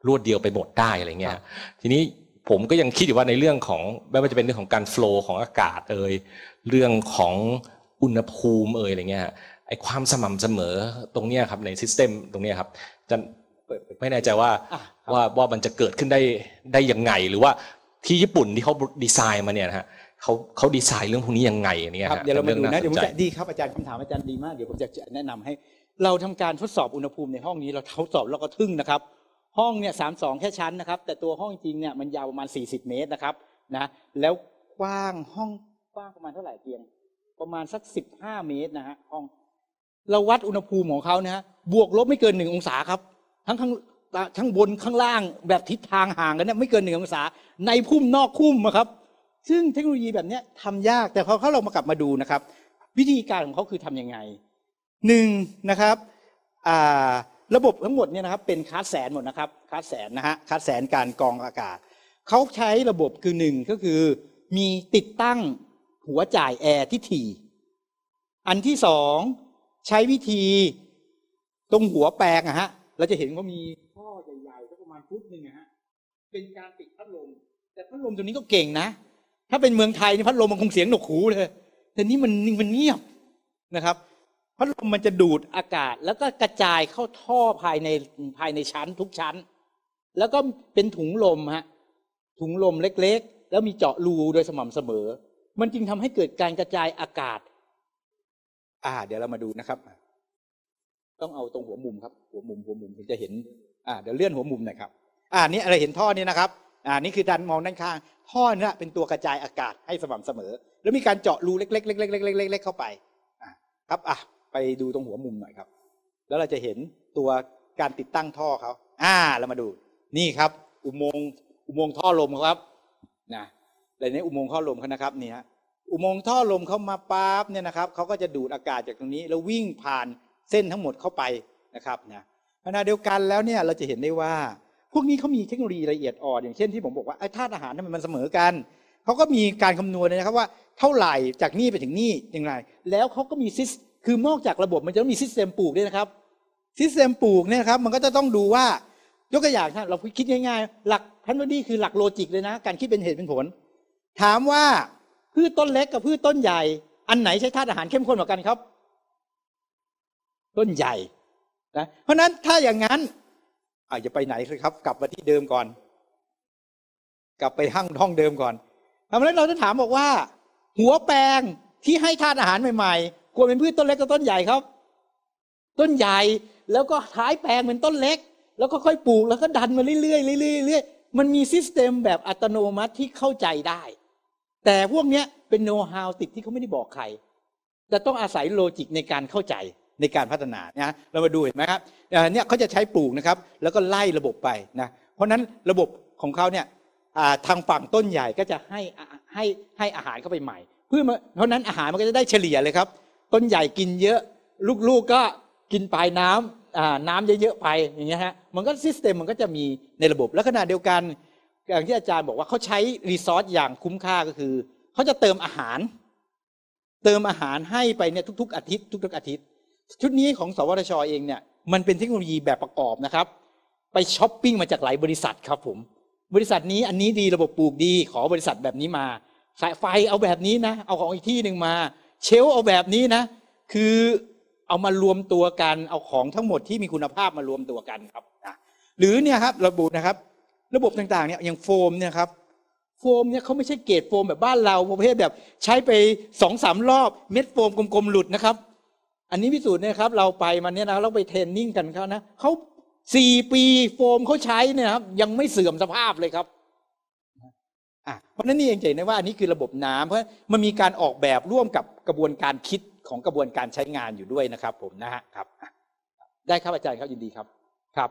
รวดเดียวไปหมดได้อะไรเงี้ยทีนี้ผมก็ยังคิดอยู่ว่าในเรื่องของไม่ว่าจะเป็นเรื่องของการโฟลว์ของอากาศเรื่องของอุณหภูมิอะไรเงี้ยไอ้ความสม่ำเสมอตรงเนี้ยครับในซิสเต็มตรงเนี้ยครับจะไม่แน่ใจว่ามันจะเกิดขึ้นได้ยังไงหรือว่าที่ญี่ปุ่นที่เขาดีไซน์มาเนี่ยนะฮะเขาดีไซน์เรื่องพวกนี้ยังไงเนี่ยครับเดี๋ยวเรามาดูนะเดี๋ยวผมจะดีครับอาจารย์คำถามอาจารย์ดีมากเดี๋ยวผมจะแนะนำให้เราทำการทดสอบอุณหภูมิในห้องนี้เราทดสอบแล้วก็ทึ่งนะครับห้องเนี่ย32แค่ชั้นนะครับแต่ตัวห้องจริงเนี่ยมันยาวประมาณ40เมตรนะครับนะแล้วกว้างห้องกว้างประมาณเท่าไหร่เตียงประมาณสัก15เมตรนะฮะห้องเราวัดอุณหภูมิของเขานะฮะบวกลบไม่เกิน1องศาครับทั้งบนข้างล่างแบบทิศทางห่างกันเนี่ยไม่เกิน1องศาในพุ่มนอกพุ่มครับซึ่งเทคโนโลยีแบบนี้ทำยากแต่พอเรามากลับมาดูนะครับวิธีการของเขาคือทำยังไงนะครับระบบทั้งหมดเนี่ยนะครับเป็นคาร์ดแสนหมดนะครับคาร์ดแสนนะฮะคาร์ดแสนการกรองอากาศเขาใช้ระบบคือ1ก็คือมีติดตั้งหัวจ่ายแอร์ที่ถี่อันที่2ใช้วิธีตรงหัวแปลงฮะเราจะเห็นว่ามีท่อใหญ่ๆสักประมาณฟุตนึงฮะเป็นการติดพัดลมแต่พัดลมตัวนี้ก็เก่งนะถ้าเป็นเมืองไทยนี่พัดลมมันคงเสียงหนวกหูเลยแต่นี่มันเงียบนะครับพัดลมมันจะดูดอากาศแล้วก็กระจายเข้าท่อภายในชั้นทุกชั้นแล้วก็เป็นถุงลมฮะถุงลมเล็กๆแล้วมีเจาะรูโดยสม่ำเสมอมันจึงทำให้เกิดการกระจายอากาศเดี๋ยวเรามาดูนะครับต้องเอาตรงหัวมุมครับหัวมุมถึงจะเห็นเดี๋ยวเลื่อนหัวมุมหน่อยครับนี่อะไรเห็นท่อนี้นะครับนี่คือด้านมองด้านข้างท่อนี้เป็นตัวกระจายอากาศให้สม่ำเสมอแล้วมีการเจาะรูเล็กๆเข้าไปครับไปดูตรงหัวมุมหน่อยครับแล้วเราจะเห็นตัวการติดตั้งท่อเขาเรามาดูนี่ครับอุโมงค์ท่อลมครับนะในนี้อุโมงค์ท่อลมเขานะครับนี่ฮะอุโมงค์ท่อลมเขามาปั๊บเนี่ยนะครับเขาก็จะดูดอากาศจากตรงนี้แล้ววิ่งผ่านเส้นทั้งหมดเข้าไปนะครับนะขณะเดียวกันแล้วเนี่ยเราจะเห็นได้ว่าพวกนี้เขามีเทคโนโลยีละเอียดอ่อนอย่างเช่นที่ผมบอกว่าธาตุอาหารมันเสมอกันเขาก็มีการคำนวณเลยนะครับว่าเท่าไหร่จากนี่ไปถึงนี่อย่างไรแล้วเขาก็มีคือนอกจากระบบมันจะต้องมีซิสเต็มปลูกด้วยนะครับซิสเต็มปลูกเนี่ยครับมันก็จะต้องดูว่ายกตัวอย่างเราคิดง่ายๆหลักทันวดีคือหลักโลจิกเลยนะการคิดเป็นเหตุเป็นผลถามว่าพืชต้นเล็กกับพืชต้นใหญ่อันไหนใช้ธาตุอาหารเข้มข้นกว่ากันครับต้นใหญ่นะเพราะนั้นถ้าอย่างนั้นอย่าไปไหนเลยครับกลับมาที่เดิมก่อนกลับไปห้องเดิมก่อนเพราะฉะนั้นเราจะถามบอกว่าหัวแปลงที่ให้ธาตุอาหารใหม่ๆควรเป็นพืชต้นเล็กกับต้นใหญ่ครับต้นใหญ่แล้วก็ท้ายแปลงเป็นต้นเล็กแล้วก็ค่อยปลูกแล้วก็ดันมาเรื่อยๆมันมีซิสเต็มแบบอัตโนมัติที่เข้าใจได้แต่พวกนี้เป็นโน้ตฮาวติดที่เขาไม่ได้บอกใครแต่ต้องอาศัยโลจิกในการเข้าใจในการพัฒนานะเรามาดูเห็นไหมครับเนี่ยเขาจะใช้ปลูกนะครับแล้วก็ไล่ระบบไปนะเพราะนั้นระบบของเขาเนี่ยทางฝั่งต้นใหญ่ก็จะให้อาหารเข้าไปใหม่เพราะนั้นอาหารมันก็จะได้เฉลี่ยเลยครับต้นใหญ่กินเยอะลูกๆก็กินปลายน้ำเยอะๆไปอย่างเงี้ยฮะมันก็ซิสเต็มมันก็จะมีในระบบแล้วขณะเดียวกันอย่างที่อาจารย์บอกว่าเขาใช้รีซอสอย่างคุ้มค่าก็คือเขาจะเติมอาหารให้ไปเนี่ยทุกๆอาทิตย์ชุดนี้ของสวทช.เองเนี่ยมันเป็นเทคโนโลยีแบบประกอบนะครับไปช้อปปิ้งมาจากหลายบริษัทครับผมบริษัทนี้อันนี้ดีระบบปลูกดีขอบริษัทแบบนี้มาสายไฟเอาแบบนี้นะเอาของอีกที่หนึ่งมาเชลเอาแบบนี้นะคือเอามารวมตัวกันเอาของทั้งหมดที่มีคุณภาพมารวมตัวกันครับหรือเนี่ยครับระบบต่างๆเนี่ยอย่างโฟมเนี่ยครับโฟมเนี่ยเขาไม่ใช่เกรดโฟมแบบบ้านเราประเภทแบบใช้ไป 2-3 รอบเม็ดโฟมกลมๆหลุดนะครับอันนี้พิสูจน์เนี่ยครับเราไปมันเนี่ยนะเราไปเทรนนิ่งกันเขานะเขา4 ปีโฟมเขาใช้เนี่ยครับยังไม่เสื่อมสภาพเลยครับเพราะนั้นนี่เองเห็นได้ว่าอันนี้คือระบบน้ำเพราะมันมีการออกแบบร่วมกับกระบวนการคิดของกระบวนการใช้งานอยู่ด้วยนะครับผมนะฮะครับได้ครับอาจารย์ครับยินดีครับครับ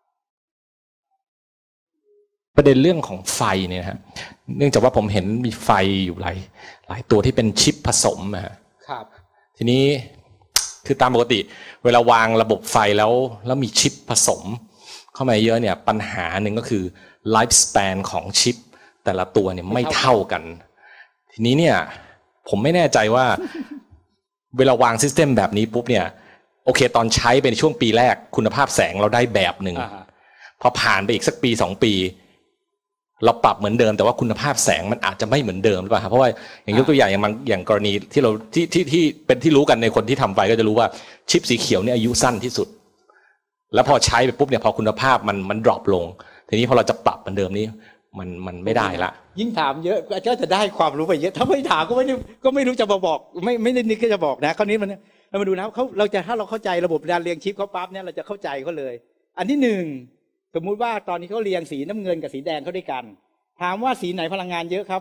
ประเด็นเรื่องของไฟเนี่ยฮะเนื่องจากว่าผมเห็นมีไฟอยู่หลายตัวที่เป็นชิปผสมครับทีนี้คือตามปกติเวลาวางระบบไฟแล้วมีชิปผสมเข้ามาเยอะเนี่ยปัญหาหนึ่งก็คือไลฟ์สเปนของชิปแต่ละตัวเนี่ยไม่เท่ากันทีนี้เนี่ยผมไม่แน่ใจว่าเวลาวางซิสเต็มแบบนี้ปุ๊บเนี่ยโอเคตอนใช้เป็นช่วงปีแรกคุณภาพแสงเราได้แบบหนึ่งพพอผ่านไปอีกสักปี2 ปีเราปรับเหมือนเดิมแต่ว่าคุณภาพแสงมันอาจจะไม่เหมือนเดิมหรือเปล่าครับเพราะว่าอย่างยกตัวอย่างอย่างกรณีที่เราที่เป็นที่รู้กันในคนที่ทำไฟก็จะรู้ว่าชิปสีเขียวเนี่ยอายุสั้นที่สุดแล้วพอใช้ไปปุ๊บเนี่ยพอคุณภาพมันดรอปลงทีนี้พอเราจะปรับเหมือนเดิมนี้มันไม่ได้ละยิ่งถามเยอะก็จะได้ความรู้ไปเยอะถ้าไม่ถามก็ไม่รู้จะมาบอกไม่ได้นึกจะบอกนะคราวนี้เรามาดูนะถ้าเราเข้าใจระบบการเรียงชิปเขาปั๊บเนี่ยเราจะเข้าใจเขาเลยอันที่หนึ่งสมมุติว่าตอนนี้เขาเรียงสีน้ำเงินกับสีแดงเข้าด้วยกันถามว่าสีไหนพลังงานเยอะครับ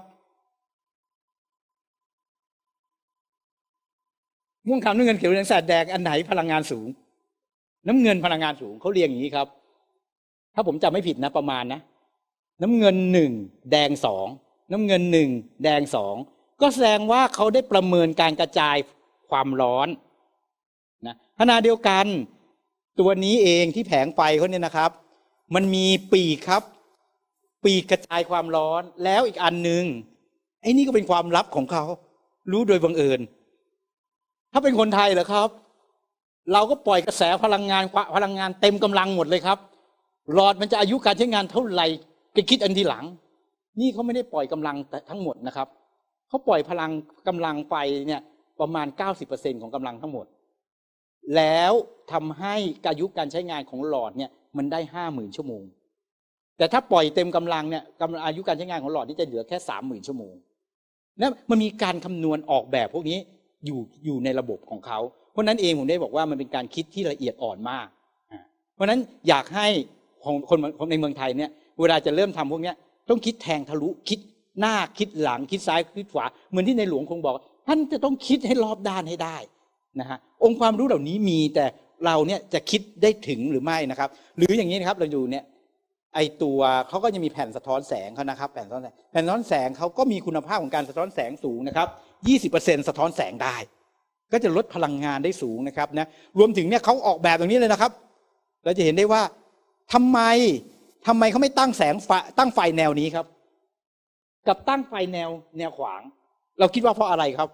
ม่วงขาวน้ำเงินเขียวเหลืองแสดแดงอันไหนพลังงานสูงน้ำเงินพลังงานสูงเขาเรียงอย่างนี้ครับถ้าผมจำไม่ผิดนะประมาณนะน้ำเงิน1แดง2น้ำเงิน1แดง2ก็แสดงว่าเขาได้ประเมินการกระจายความร้อนนะขณะเดียวกันตัวนี้เองที่แผงไฟเขาเนี่ยนะครับมันมีปีกครับปีกกระจายความร้อนแล้วอีกอันนึงไอ้นี่ก็เป็นความลับของเขารู้โดยบังเอิญถ้าเป็นคนไทยเหรอครับเราก็ปล่อยกระแสพลังงานเต็มกำลังหมดเลยครับหลอดมันจะอายุการใช้งานเท่าไหร่ไปคิดอันทีหลังนี่เขาไม่ได้ปล่อยกำลังทั้งหมดนะครับเขาปล่อยกำลังไฟเนี่ยประมาณ 90% ของกำลังทั้งหมดแล้วทำให้อายุการใช้งานของหลอดเนี่ยมันได้ 50,000 ชั่วโมงแต่ถ้าปล่อยเต็มกำลังเนี่ยอายุการใช้งานของหลอดนี่จะเหลือแค่ 30,000 ชั่วโมงนะมันมีการคำนวณออกแบบพวกนี้อยู่ในระบบของเขาเพราะนั้นเองผมได้บอกว่ามันเป็นการคิดที่ละเอียดอ่อนมากเพราะนั้นอยากให้คนในเมืองไทยเนี่ยเวลาจะเริ่มทำพวกนี้ต้องคิดแทงทะลุคิดหน้าคิดหลังคิดซ้ายคิดขวาเหมือนที่ในหลวงคงบอกท่านจะต้องคิดให้รอบด้านให้ได้นะฮะองค์ความรู้เหล่านี้มีแต่เราเนี่ยจะคิดได้ถึงหรือไม่นะครับหรืออย่างนี้นะครับเราดูเนี่ยไอตัวเขาก็จะมีแผ่นสะท้อนแสงเขานะครับแผ่นสะท้อนแสงเขาก็มีคุณภาพของการสะท้อนแสงสูงนะครับ 20% สะท้อนแสงได้ก็จะลดพลังงานได้สูงนะครับนะรวมถึงเนี่ยเขาออกแบบอย่างนี้เลยนะครับเราจะเห็นได้ว่าทำไมเขาไม่ตั้งไฟแนวนี้ครับกับตั้งไฟแนวขวางเราคิดว่าเพราะอะไรครับ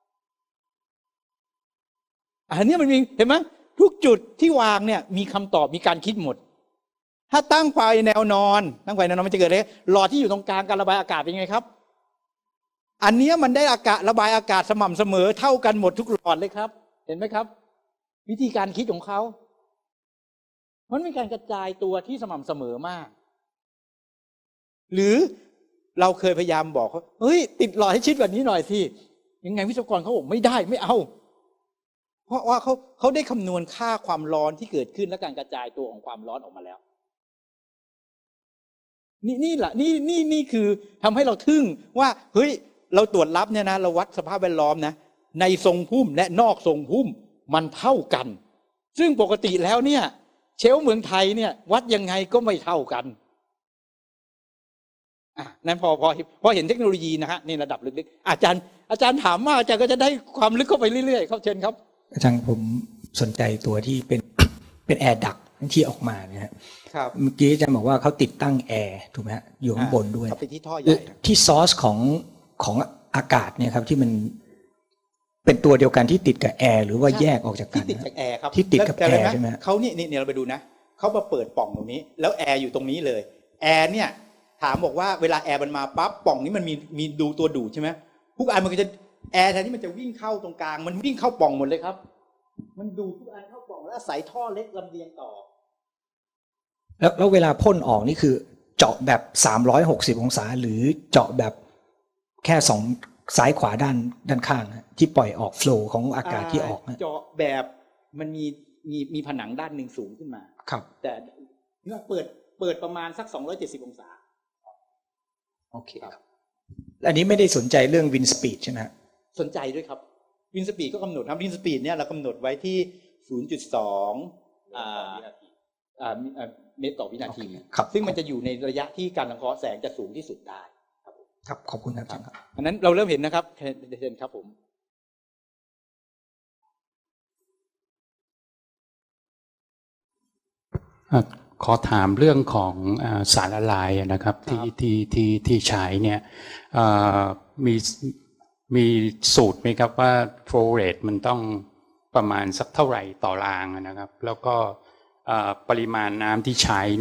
อันนี้มันมีเห็นไหมทุกจุดที่วางเนี่ยมีคำตอบมีการคิดหมดถ้าตั้งไฟแนวนอนมันจะเกิดอะไรหลอดที่อยู่ตรงกลางการระบายอากาศเป็นไงครับอันนี้มันได้ระบายอากาศสม่ำเสมอเท่ากันหมดทุกหลอดเลยครับเห็นไหมครับวิธีการคิดของเขามันเป็นการกระจายตัวที่สม่ำเสมอมากหรือเราเคยพยายามบอกเขาเฮ้ยติดหลอดให้ชิดแบบนี้หน่อยสิยังไงวิศวกรเขาบอกไม่ได้ไม่เอาเพราะว่าเขาได้คำนวณค่าความร้อนที่เกิดขึ้นและการกระจายตัวของความร้อนออกมาแล้วนี่แหละนี่คือทำให้เราทึ่งว่าเฮ้ยเราตรวจรับเนี่ยนะเราวัดสภาพแวดล้อมนะในทรงพุ่มและนอกทรงพุ่มมันเท่ากันซึ่งปกติแล้วเนี่ยเชลฟ์เมืองไทยเนี่ยวัดยังไงก็ไม่เท่ากันนั้นพอเห็นเทคโนโลยีนะฮะในระดับลึกๆอาจารย์ถามมากอาจารย์ก็จะได้ความลึกเข้าไปเรื่อยๆครับเชิญครับอาจารย์ผมสนใจตัวที่เป็นแอร์ดักที่ออกมาเนี่ยครับเมื่อกี้อาจารย์บอกว่าเขาติดตั้งแอร์ถูกไหมฮะอยู่ข้างบนด้วยที่ท่อใหญ่ที่ซอร์สของอากาศเนี่ยครับที่มันเป็นตัวเดียวกันที่ติดกับแอร์หรือว่าแยกออกจากกันที่ติดกับแอร์ครับที่ติดกับแอร์ใช่ไหมเขานี่เราไปดูนะเขามาเปิดปล่องตรงนี้แล้วแอร์อยู่ตรงนี้เลยแอร์เนี่ยถามบอกว่าเวลาแอร์มันมาปั๊บปล่องนี้มันมีดูตัวดูดใช่ไหมทุกอันมันก็จะแอร์แทนที่มันจะวิ่งเข้าตรงกลางมันวิ่งเข้าปล่องหมดเลยครับมันดูดทุกอันเข้าปล่องแล้วอาศัยท่อเล็กลำเลียงต่อแล้วเวลาพ่นออกนี่คือเจาะแบบ360องศาหรือเจาะแบบแค่2ซ้ายขวาด้านข้างที่ปล่อยออกโฟลว์ของอากาศที่ออกเจาะแบบมันมีผนังด้านหนึ่งสูงขึ้นมาครับแต่เมื่อเปิดประมาณสัก270องศาโอเคครับอันนี้ไม่ได้สนใจเรื่องวินสปีดใช่ไหมสนใจด้วยครับวินสปีดก็กำหนดครับวินสปีดเนี่ยเรากำหนดไว้ที่ 0.2 เมตรต่อวินาทีซึ่งมันจะอยู่ในระยะที่การสังเคราะห์แสงจะสูงที่สุดได้ครับขอบคุณครับอาจารย์ครับอันนั้นเราเริ่มเห็นนะครับเชิญครับผมขอถามเรื่องของสารละลายนะครับที่ใช้เนี่ยมีสูตรไหมครับว่าโฟลว์เรทมันต้องประมาณสักเท่าไหร่ต่อรางนะครับแล้วก็ปริมาณน้ำที่ใช้เนี่ย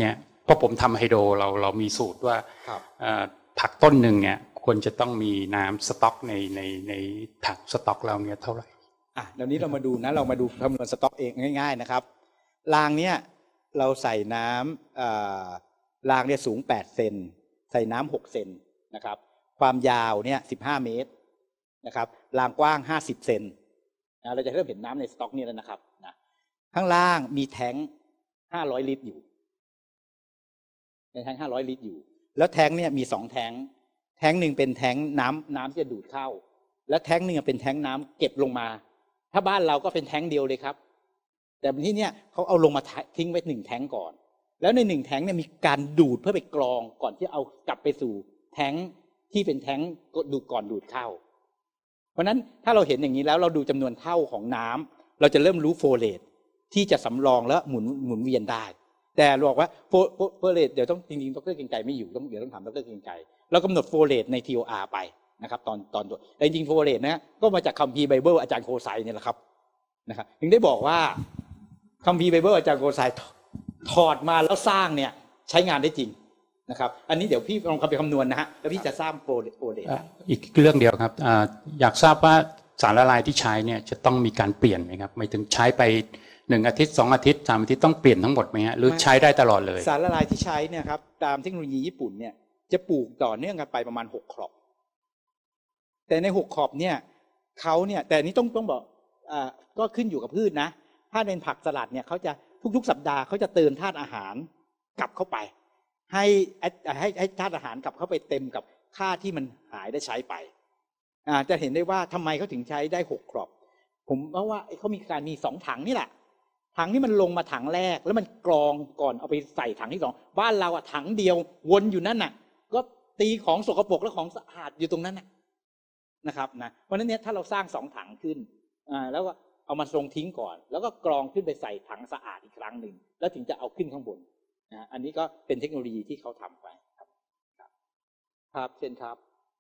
เพราะผมทำไฮโดรเรามีสูตรว่าครับผักต้นหนึ่งเนี่ยควรจะต้องมีน้ำสต๊อกในถังสต๊อกเราเนี่ยเท่าไหร่เดี๋ยวนี้เรามาดูนะเรามาดูคำนวณสต๊อกเองง่ายๆนะครับรางเนี้ยเราใส่น้ำรางเนี่ยสูง8เซนใส่น้ำ6เซนนะครับความยาวเนี่ย15เมตรนะครับรางกว้าง50เซนนะเราจะเริ่มเห็นน้ำในสต๊อกนี่แล้วนะครับนะข้างล่างมีแท้ง500ลิตรอยู่ในแท้ง500ลิตรอยู่แล้วแท้งเนี่ยมี2แท้งแท้งหนึ่งเป็นแท้งน้ำที่จะดูดเข้าแล้วแท้งหนึ่งเป็นแท้งน้ำเก็บลงมาถ้าบ้านเราก็เป็นแท้งเดียวเลยครับแต่ที่เนี่ยเขาเอาลงมาทิ้งไว้1แท้งก่อนแล้วใน1แท้งเนี่ยมีการดูดเพื่อไปกรองก่อนที่เอากลับไปสู่แท้งที่เป็นแท้งดูดก่อนดูดเข้าเพราะนั้นถ้าเราเห็นอย่างนี้แล้วเราดูจำนวนเท่าของน้ำเราจะเริ่มรู้โฟเลตที่จะสำรองและหมุนเวียนได้แต่บอกว่าโฟเลตเดี๋ยวต้องจริงๆดร.เกรียงไกรไม่อยู่เดี๋ยวต้องถามดร.เกรียงไกรเรากำหนดโฟเลตใน TOR ไปนะครับตอนแต่จริงๆโฟเลตนะก็มาจากคัมภีร์ไบเบิลอาจารย์โคไซเนี่ยแหละครับนะครับถึงได้บอกว่าคัมภีร์ไบเบิลอาจารย์โคไซถอดมาแล้วสร้างเนี่ยใช้งานได้จริงนะครับอันนี้เดี๋ยวพี่ลองไปคำนวณนะฮะแล้วพี่จะสร้างโฟเลตอีกเรื่องเดียวครับอยากทราบว่าสารละลายที่ใช้เนี่ยจะต้องมีการเปลี่ยนไหมครับหมายถึงใช้ไป1อาทิตย์2อาทิตย์3อาทิตย์ต้องเปลี่ยนทั้งหมดไหมฮะหรือใช้ได้ตลอดเลยสารละลายที่ใช้เนี่ยครับตามเทคโนโลยีญี่ปุ่นเนี่ยจะปลูกต่อเนื่องกันไปประมาณ6 ครอบแต่ใน6 ครอบเนี่ยเขาเนี่ยแต่นี้ต้องบอกก็ขึ้นอยู่กับพืชนะถ้าเป็นผักสลัดเนี่ยเขาจะทุกๆสัปดาห์เขาจะเติมธาตุอาหารกลับเข้าไปให้ธาตุอาหารกลับเข้าไปเต็มกับค่าที่มันหายได้ใช้ไปจะเห็นได้ว่าทำไมเขาถึงใช้ได้6 ครอบผมว่าเขามีการมี2 ถังนี่แหละถังที่มันลงมาถังแรกแล้วมันกรองก่อนเอาไปใส่ถังที่2บ้านเราถังเดียววนอยู่นั่นน่ะก็ตีของสกปรกและของสะอาดอยู่ตรงนั้นนะครับนะเพราะฉะนั้นเนี่ยถ้าเราสร้าง2 ถังขึ้นแล้วก็เอามาทรงทิ้งก่อนแล้วก็กรองขึ้นไปใส่ถังสะอาดอีกครั้งหนึ่งแล้วถึงจะเอาขึ้นข้างบนนะอันนี้ก็เป็นเทคโนโลยีที่เขาทำไปครับเช่นครับ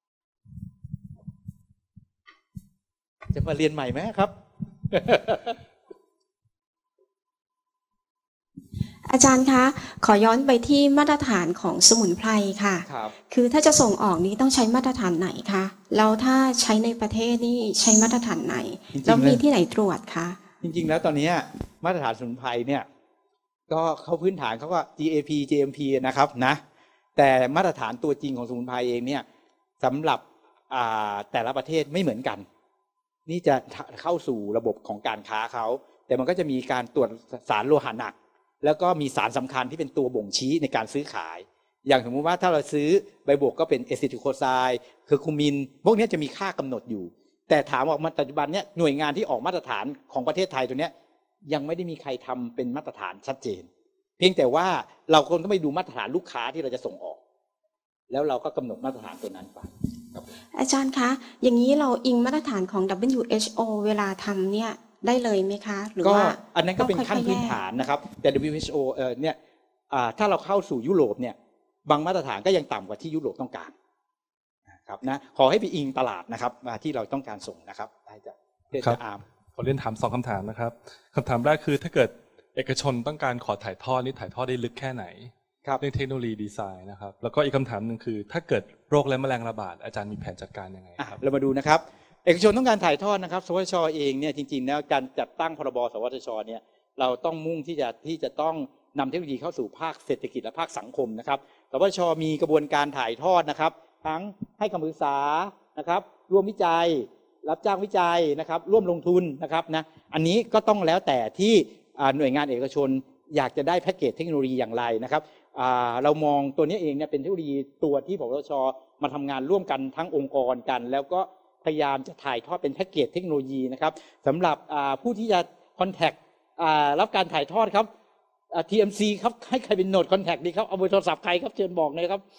จะมาเรียนใหม่ไหมครับอาจารย์คะขอย้อนไปที่มาตรฐานของสมุนไพรค่ะคือถ้าจะส่งออกนี้ต้องใช้มาตรฐานไหนคะแล้วถ้าใช้ในประเทศนี่ใช้มาตรฐานไหนแล้วมีที่ไหนตรวจคะจริงๆแล้วตอนนี้มาตรฐานสมุนไพรเนี่ยก็เข้าพื้นฐานเขาก็ GAP GMP นะครับนะแต่มาตรฐานตัวจริงของสมุนไพรเองเนี่ยสำหรับแต่ละประเทศไม่เหมือนกันนี่จะเข้าสู่ระบบของการค้าเขาแต่มันก็จะมีการตรวจสารโลหะหนักแล้วก็มีสารสำคัญที่เป็นตัวบ่งชี้ในการซื้อขายอย่างสมมุติว่าถ้าเราซื้อใบบวกก็เป็นเอซิทิโคไซด์เคอร์คูมินพวกนี้จะมีค่ากำหนดอยู่แต่ถามว่าปัจจุบันเนี้ยหน่วยงานที่ออกมาตรฐานของประเทศไทยตัวเนี้ยยังไม่ได้มีใครทำเป็นมาตรฐานชัดเจนเพียงแต่ว่าเราควรต้องไปดูมาตรฐานลูกค้าที่เราจะส่งออกแล้วเราก็กำหนดมาตรฐานตัวนั้นไปอาจารย์คะอย่างนี้เราอิงมาตรฐานของ WHO เวลาทำเนี่ยได้เลยไหมคะหรือว่าอันนั้นก็เป็นขั้นพื้นฐานนะครับแต่ WHO เนี่ยถ้าเราเข้าสู่ยุโรปเนี่ยบางมาตรฐานก็ยังต่ำกว่าที่ยุโรปต้องการครับนะขอให้ไปอิงตลาดนะครับที่เราต้องการส่งนะครับได้จ้ะครับขอเรียนถาม2 คำถามนะครับคำถามแรกคือถ้าเกิดเอกชนต้องการขอถ่ายทอดนี่ถ่ายทอดได้ลึกแค่ไหนเรื่องเทคโนโลยีดีไซน์นะครับแล้วก็อีกคำถามหนึ่งคือถ้าเกิดโรคและแมลงระบาดอาจารย์มีแผนจัดการยังไงครับเรามาดูนะครับเอกชนต้องการถ่ายทอดนะครับสวทช.เองเนี่ยจริงๆแล้วการจัดตั้งพรบสวทช.เนี่ยเราต้องมุ่งที่จะต้องนำเทคโนโลยีเข้าสู่ภาคเศรษฐกิจและภาคสังคมนะครับสวทช.มีกระบวนการถ่ายทอดนะครับทั้งให้คำปรึกษานะครับร่วมวิจัยรับจ้างวิจัยนะครับร่วมลงทุนนะครับนะอันนี้ก็ต้องแล้วแต่ที่หน่วยงานเอกชนอยากจะได้แพ็กเกจเทคโนโลยีอย่างไรนะครับเรามองตัวนี้เองเนี่ยเป็นเทคโนโลยีตัวที่สวทช.มาทำงานร่วมกันทั้งองค์กรกันแล้วก็พยายามจะถ่ายทอดเป็นแพ็กเกจเทคโนโลยีนะครับสำหรับผู้ที่จะคอนแทครับการถ่ายทอดครับTMC ครับให้ใครเป็นโนดคอนแทคดีครับเอาเบอร์โทรศัพท์ใครครับเชิญบอกเลยครับ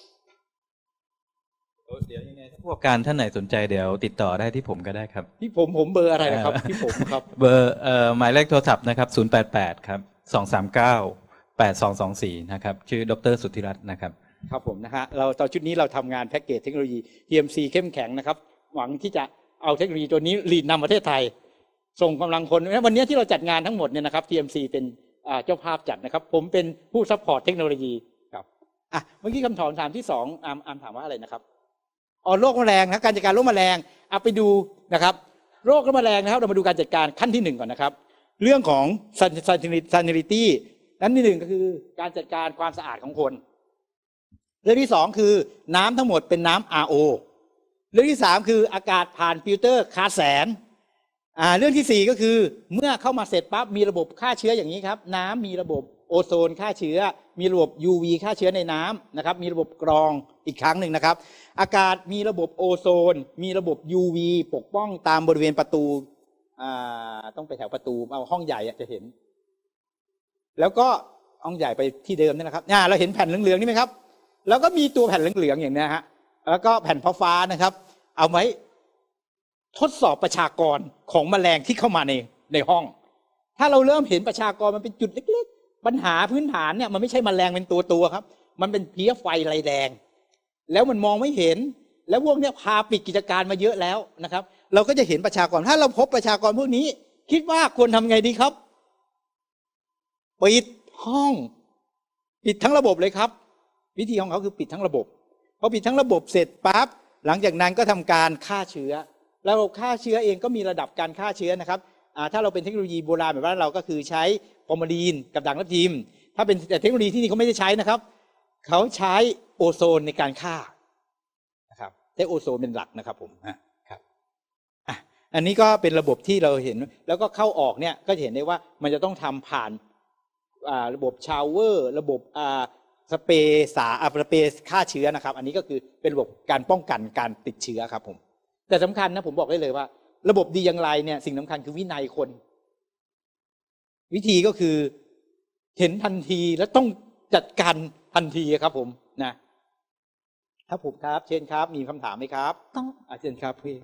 เดี๋ยวยังไงถ้าผู้ประกอบการท่านไหนสนใจเดี๋ยวติดต่อได้ที่ผมก็ได้ครับที่ผมเบอร์อะไรนะครับที่ผมครับเบอร์หมายเลขโทรศัพท์นะครับ088ครับ2398224นะครับชื่อดร.สุทธิรัตน์นะครับครับผมนะฮะเราตอนชุดนี้เราทำงานแพ็กเกจเทคโนโลยี TMC เข้มแข็งนะครับหวังที่จะเอาเทคโนโลยีตัวนี้ลีดนำประเทศไทยส่งกำลังคนวันนี้ที่เราจัดงานทั้งหมดเนี่ยนะครับ TMC เป็นเจ้าภาพจัดนะครับผมเป็นผู้ซัพพอร์ตเทคโนโลยีครับเมื่อกี้คำถามที่2อามถามว่าอะไรนะครับโรคแมลงนะการจัดการโรคแมลงไปดูนะครับโรคแมลงนะครับเรามาดูการจัดการขั้นที่1ก่อนนะครับเรื่องของ sanitary นั้นที่1ก็คือการจัดการความสะอาดของคนเรื่องที่2คือน้ำทั้งหมดเป็นน้ำ RO เรื่องที่3คืออากาศผ่านฟิลเตอร์คาแสนเรื่องที่4ก็คือเมื่อเข้ามาเสร็จปั๊บมีระบบฆ่าเชื้ออย่างนี้ครับน้ำมีระบบโอโซนฆ่าเชื้อมีระบบ UV ฆ่าเชื้อในน้ำนะครับมีระบบกรองอีกครั้งหนึ่งนะครับอากาศมีระบบโอโซนมีระบบ UV ปกป้องตามบริเวณประตูต้องไปแถวประตูเอาห้องใหญ่จะเห็นแล้วก็ห้องใหญ่ไปที่เดิมนี่นะครับเราเห็นแผ่นเหลืองๆนี่ไหมครับแล้วก็มีตัวแผ่นเหลืองๆอย่างนี้ฮะแล้วก็แผ่นฟ้าๆนะครับเอาไว้ทดสอบประชากรของแมลงที่เข้ามาในห้องถ้าเราเริ่มเห็นประชากรมันเป็นจุดเล็กๆปัญหาพื้นฐานเนี่ยมันไม่ใช่แมลงเป็นตัวครับมันเป็นเพลี้ยไฟลายแดงแล้วมันมองไม่เห็นแล้วพวกนี้พาปิดกิจการมาเยอะแล้วนะครับเราก็จะเห็นประชากรถ้าเราพบประชากรพวกนี้คิดว่าควรทำไงดีครับปิดห้องปิดทั้งระบบเลยครับวิธีของเขาคือปิดทั้งระบบพอปิดทั้งระบบเสร็จปั๊บหลังจากนั้นก็ทำการฆ่าเชื้อระบบฆ่าเชื้อเองก็มีระดับการฆ่าเชื้อนะครับถ้าเราเป็นเทคโนโลยีโบราณแบบว่าเราก็คือใช้ฟอร์มาลีนกับด่างทับทิมถ้าเป็นแต่เทคโนโลยีที่นี่เขาไม่ได้ใช้นะครับเขาใช้โอโซนในการฆ่านะครับใช้โอโซนเป็นหลักนะครับผมครับอันนี้ก็เป็นระบบที่เราเห็นแล้วก็เข้าออกเนี่ยก็จะเห็นได้ว่ามันจะต้องทำผ่านระบบชาวเวอร์ระบบสเปรย์สเปรย์ฆ่าเชื้อนะครับอันนี้ก็คือเป็นระบบการป้องกันการติดเชื้อครับผมแต่สำคัญนะผมบอกได้เลยว่าระบบดีอย่างไรเนี่ยสิ่งสำคัญคือวินัยคนวิธีก็คือเห็นทันทีและต้องจัดการทันทีครับผมนะครับผมครับเชิญครับมีคำถามไหมครับต้องเชิญครับพี่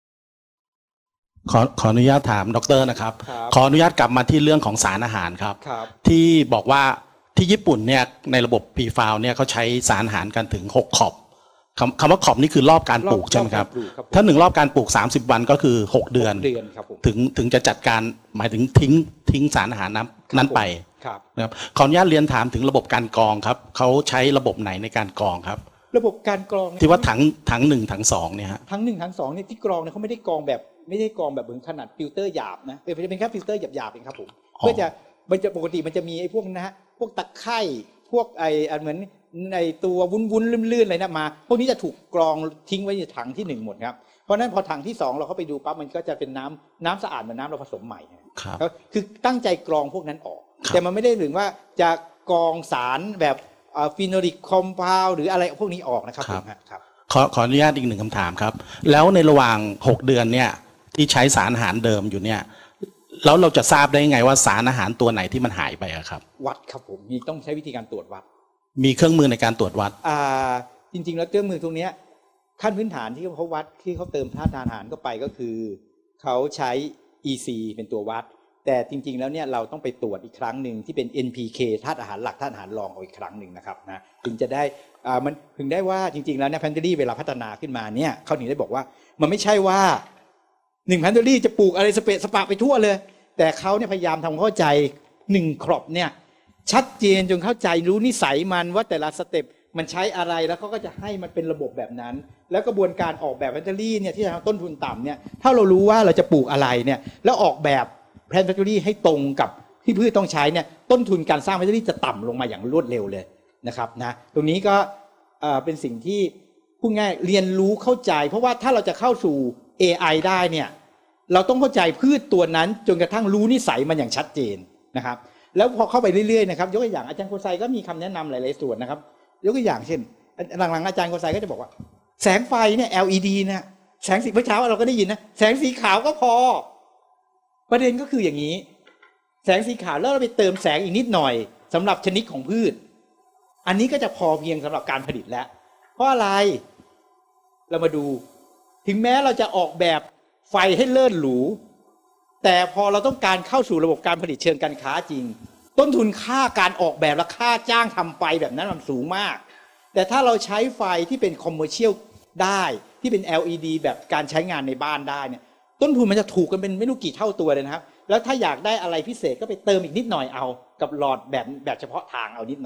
ขออนุญาตถามดร.นะครับขออนุญาตกลับมาที่เรื่องของสารอาหารครับที่บอกว่าที่ญี่ปุ่นเนี่ยในระบบ P-File เนี่ยเขาใช้สารอาหารกันถึง6 ขอบคำว่าขอบนี่คือรอบการปลูกใช่ไหมครับถ้า1 รอบการปลูก30 วันก็คือ6 เดือนถึงจะจัดการหมายถึงทิ้งสารอาหารนั้นไปนะครับขออนุญาตเรียนถามถึงระบบการกรองครับเขาใช้ระบบไหนในการกรองครับระบบการกรองที่ว่าถัง1 ถัง 2เนี่ยฮะถัง1 ถัง 2เนี่ยที่กรองเนี่ยเขาไม่ได้กรองแบบเหมือนขนาดฟิลเตอร์หยาบนะจะเป็นแค่ฟิลเตอร์หยาบๆเองครับผมเพื่อจะปกติมันจะมีไอ้พวกนะฮะพวกตะไคร่พวกเหมือนในตัววุ้นๆลื่นๆอะไรนะมาพวกนี้จะถูกกรองทิ้งไว้ในถังที่1หมดครับเพราะนั้นพอถังที่2เราเข้าไปดูปั๊บมันก็จะเป็นน้ำสะอาดเหมือนน้ำเราผสมใหม่ครับคือตั้งใจกรองพวกนั้นออกแต่มันไม่ได้ถึงว่าจะกรองสารแบบฟีโนลิกคอมเพลหรืออะไรพวกนี้ออกนะครับครับขออนุญาตอีก1 คำถามครับแล้วในระหว่าง6 เดือนเนี่ยที่ใช้สารอาหารเดิมอยู่เนี่ยแล้วเราจะทราบได้ไงว่าสารอาหารตัวไหนที่มันหายไปครับวัดครับผมต้องใช้วิธีการตรวจวัดมีเครื่องมือในการตรวจวัดจริงๆแล้วเครื่องมือตรงนี้ขั้นพื้นฐานที่เขาวัดที่เขาเติมธาตุอาหารเข้าไปก็คือเขาใช้ EC เป็นตัววัดแต่จริงๆแล้วเนี่ยเราต้องไปตรวจอีกครั้งหนึ่งที่เป็น NPK ธาตุอาหารหลักธาตุอาหารรองอีกครั้งหนึ่งนะครับนะถึงจะได้มันถึงได้ว่าจริงๆแล้วเนี่ยแพนเทอรี่เวลาพัฒนาขึ้นมาเนี่ยเขาถึงได้บอกว่ามันไม่ใช่ว่า1 แพนเทอรี่จะปลูกอะไรสเปะสปะไปทั่วเลยแต่เขาเนี่ยพยายามทำเข้าใจ1 ครอปเนี่ยชัดเจนจนเข้าใจรู้นิสัยมันว่าแต่ละสเต็ปมันใช้อะไรแล้วเขาก็จะให้มันเป็นระบบแบบนั้นแล้วกระบวนการออกแบบแพนเทอรี่เนี่ยที่ทำต้นทุนต่ำเนี่ยถ้าเรารู้ว่าเราจะปลูกอะไรเนี่ยแล้วออกแบบแพนเทอรี่ให้ตรงกับที่พืชต้องใช้เนี่ยต้นทุนการสร้างแพนเทอรี่จะต่ำลงมาอย่างรวดเร็วเลยนะครับนะตรงนี้ก็เป็นสิ่งที่พูดง่ายเรียนรู้เข้าใจเพราะว่าถ้าเราจะเข้าสู่ AI ได้เนี่ยเราต้องเข้าใจพืชตัวนั้นจนกระทั่งรู้นิสัยมันอย่างชัดเจนนะครับแล้วพอเข้าไปเรื่อยๆนะครับยกตัวอย่างอาจารย์โกไซก็มีคำแนะนำหลายๆส่วนนะครับยกตัวอย่างเช่นหลังๆอาจารย์โกไซก็จะบอกว่าแสงไฟเนี่ย LED นะแสงสีเมื่อเช้าเราก็ได้ยินนะแสงสีขาวก็พอประเด็นก็คืออย่างนี้แสงสีขาวแล้วเราไปเติมแสงอีกนิดหน่อยสำหรับชนิดของพืชอันนี้ก็จะพอเพียงสำหรับการผลิตแล้วเพราะอะไรเรามาดูถึงแม้เราจะออกแบบไฟให้เลิศหรูแต่พอเราต้องการเข้าสู่ระบบการผลิตเชิงการค้าจริงต้นทุนค่าการออกแบบและค่าจ้างทำไฟแบบนั้นมันสูงมากแต่ถ้าเราใช้ไฟที่เป็นคอมเมอร์เชียลได้ที่เป็น LED แบบการใช้งานในบ้านได้เนี่ยต้นทุนมันจะถูกกันเป็นไม่รู้กี่เท่าตัวเลยนะครับแล้วถ้าอยากได้อะไรพิเศษก็ไปเติมอีกนิดหน่อยเอากับหลอดแบบเฉพาะทางเอานิดหน่อย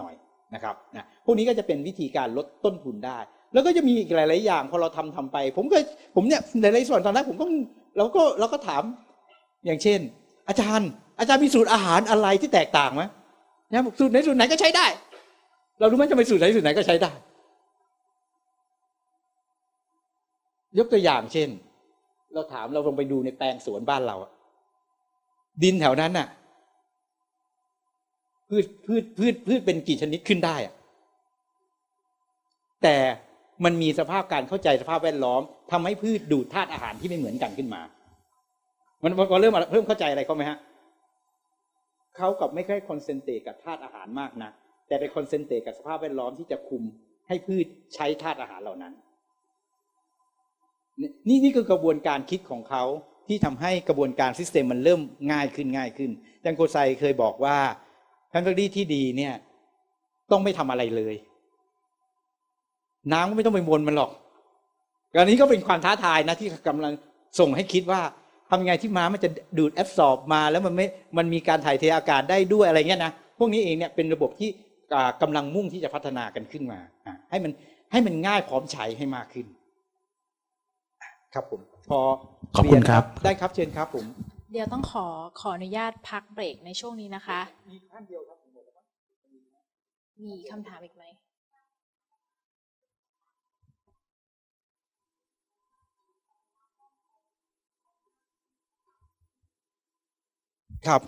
นะครับนะพวกนี้ก็จะเป็นวิธีการลดต้นทุนได้แล้วก็จะมีอีกหลายๆอย่างพอเราทำไปผมเนี่ยในหลายส่วนตอนนั้นผมต้องเราก็ถามอย่างเช่นอาจารย์มีสูตรอาหารอะไรที่แตกต่างไหมนะสูตรไหนก็ใช้ได้เรารู้ไหมจะไปสูตรไหนก็ใช้ได้ยกตัวอย่างเช่นเราถามเราลงไปดูในแปลงสวนบ้านเราดินแถวนั้นน่ะพืชเป็นกี่ชนิดขึ้นได้อะแต่มันมีสภาพการเข้าใจสภาพแวดล้อมทำให้พืชดูดธาตุอาหารที่ไม่เหมือนกันขึ้นมามันเริ่มเข้าใจอะไรเขาไหมฮะเขากับไม่ค่อยคอนเซนเทรตกับธาตุอาหารมากนะแต่ไปคอนเซนเทรตกับสภาพแวดล้อมที่จะคุมให้พืชใช้ธาตุอาหารเหล่านั้นนี่คือกระบวนการคิดของเขาที่ทำให้กระบวนการซิสเต็มมันเริ่มง่ายขึ้นอาจารย์โกไซเคยบอกว่าแพนเทอรี่ที่ดีเนี่ยต้องไม่ทำอะไรเลยน้ำก็ไม่ต้องไปวนมันหรอกอันนี้ก็เป็นความท้าทายนะที่กำลังส่งให้คิดว่าทำยังไงที่ม้ามันจะดูดแอบซอร์บมาแล้วมันมีการถ่ายเทอากาศได้ด้วยอะไรเงี้ยนะพวกนี้เองเนี่ยเป็นระบบที่กำลังมุ่งที่จะพัฒนากันขึ้นมาให้มันง่ายพร้อมใช้ให้มากขึ้นครับผมขอบคุณครับได้ครับเชิญครับผมเดี๋ยวต้องขออนุญาตพักเบรกในช่วงนี้นะคะมีท่านเดียวครับมีคำถามอีกไหมครับ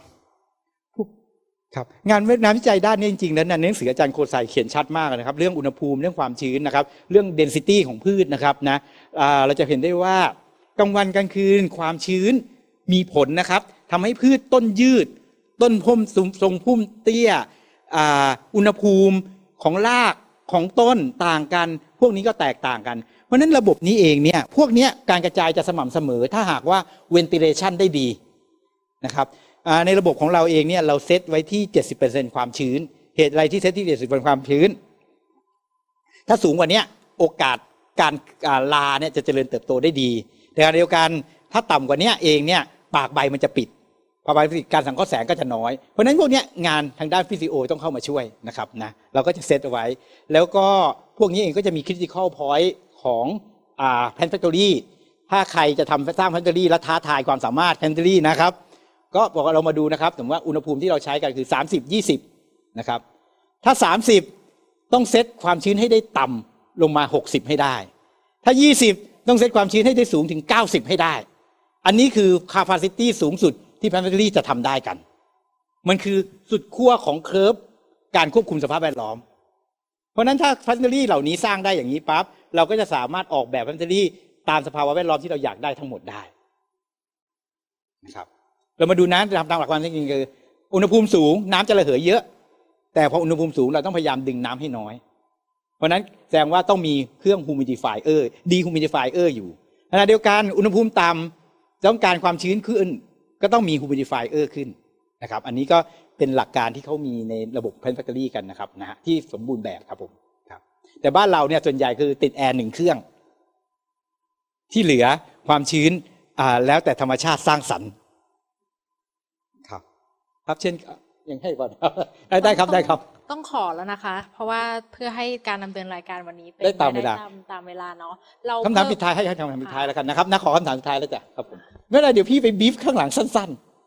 งานวิจัยด้านนี้จริงๆแล้วหนังสืออาจารย์โคไซเขียนชัดมากนะครับเรื่องอุณหภูมิเรื่องความชื้นนะครับเรื่อง density ของพืชนะครับนะเราจะเห็นได้ว่ากลางวันกลางคืนความชื้นมีผลนะครับทำให้พืชต้นยืดต้นพุ่มทรงพุ่มเตี้ยอุณหภูมิของรากของต้นต่างกันพวกนี้ก็แตกต่างกันเพราะฉะนั้นระบบนี้เองเนี่ยพวกนี้การกระจายจะสม่ำเสมอถ้าหากว่า ventilation ได้ดีนะครับในระบบของเราเองเนี่ยเราเซตไว้ที่ 70% ความชื้นเหตุอะไรที่เซตที่ 70% ความชื้นถ้าสูงกว่านี้โอกาสการลาเนี่ยจะเจริญเติบโตได้ดีแต่ขณะเดียวกันถ้าต่ำกว่านี้เองเนี่ยปากใบมันจะปิดภาวะการสังเคราะห์แสงก็จะน้อยเพราะฉะนั้นพวกนี้งานทางด้านฟิสิโอต้องเข้ามาช่วยนะครับนะเราก็จะเซตเอาไว้แล้วก็พวกนี้เองก็จะมี critical point ของPlant Factory ถ้าใครจะสร้าง Plant Factory และท้าทายความสามารถ Plant Factory นะครับก็บอกว่าเรามาดูนะครับสมมติว่าอุณหภูมิที่เราใช้กันคือ30-20นะครับถ้า30ต้องเซตความชื้นให้ได้ต่ำลงมา60ให้ได้ถ้า20ต้องเซตความชื้นให้ได้สูงถึง90ให้ได้อันนี้คือ capacity สูงสุดที่ Plant Factory จะทำได้กันมันคือสุดขั้วของเคอร์ฟการควบคุมสภาพแวดล้อมเพราะนั้นถ้า Plant Factory เหล่านี้สร้างได้อย่างนี้ปั๊บเราก็จะสามารถออกแบบ Plant Factory ตามสภาวะแวดล้อมที่เราอยากได้ทั้งหมดได้นะครับเรามาดูน้ำตามหลักความจริงคืออุณหภูมิสูงน้ำจะระเหยเยอะแต่พออุณหภูมิสูงเราต้องพยายามดึงน้ำให้น้อยเพราะนั้นแสดงว่าต้องมีเครื่อง humidifier dehumidifier อยู่ขณะเดียวกันอุณหภูมิต่ำต้องการความชื้นขึ้นก็ต้องมี humidifier ขึ้นนะครับอันนี้ก็เป็นหลักการที่เขามีในระบบ Plant Factory กันนะครับนะฮะที่สมบูรณ์แบบครับผมครับแต่บ้านเราเนี่ยส่วนใหญ่คือติดแอร์1เครื่องที่เหลือความชื้นแล้วแต่ธรรมชาติสร้างสรรค์ครับเช่นยังให้ก่อนได้ครับต้องขอแล้วนะคะเพราะว่าเพื่อให้การดำเนินรายการวันนี้เป็นได้ตามเวลาเนาะคำถามปิดท้ายให้คำถามปิดท้ายแล้วกันนะครับขอคำถามสุดท้ายแล้วจ้ะครับผมไม่เป็นไรเดี๋ยวพี่ไปบีฟข้างหลังสั้น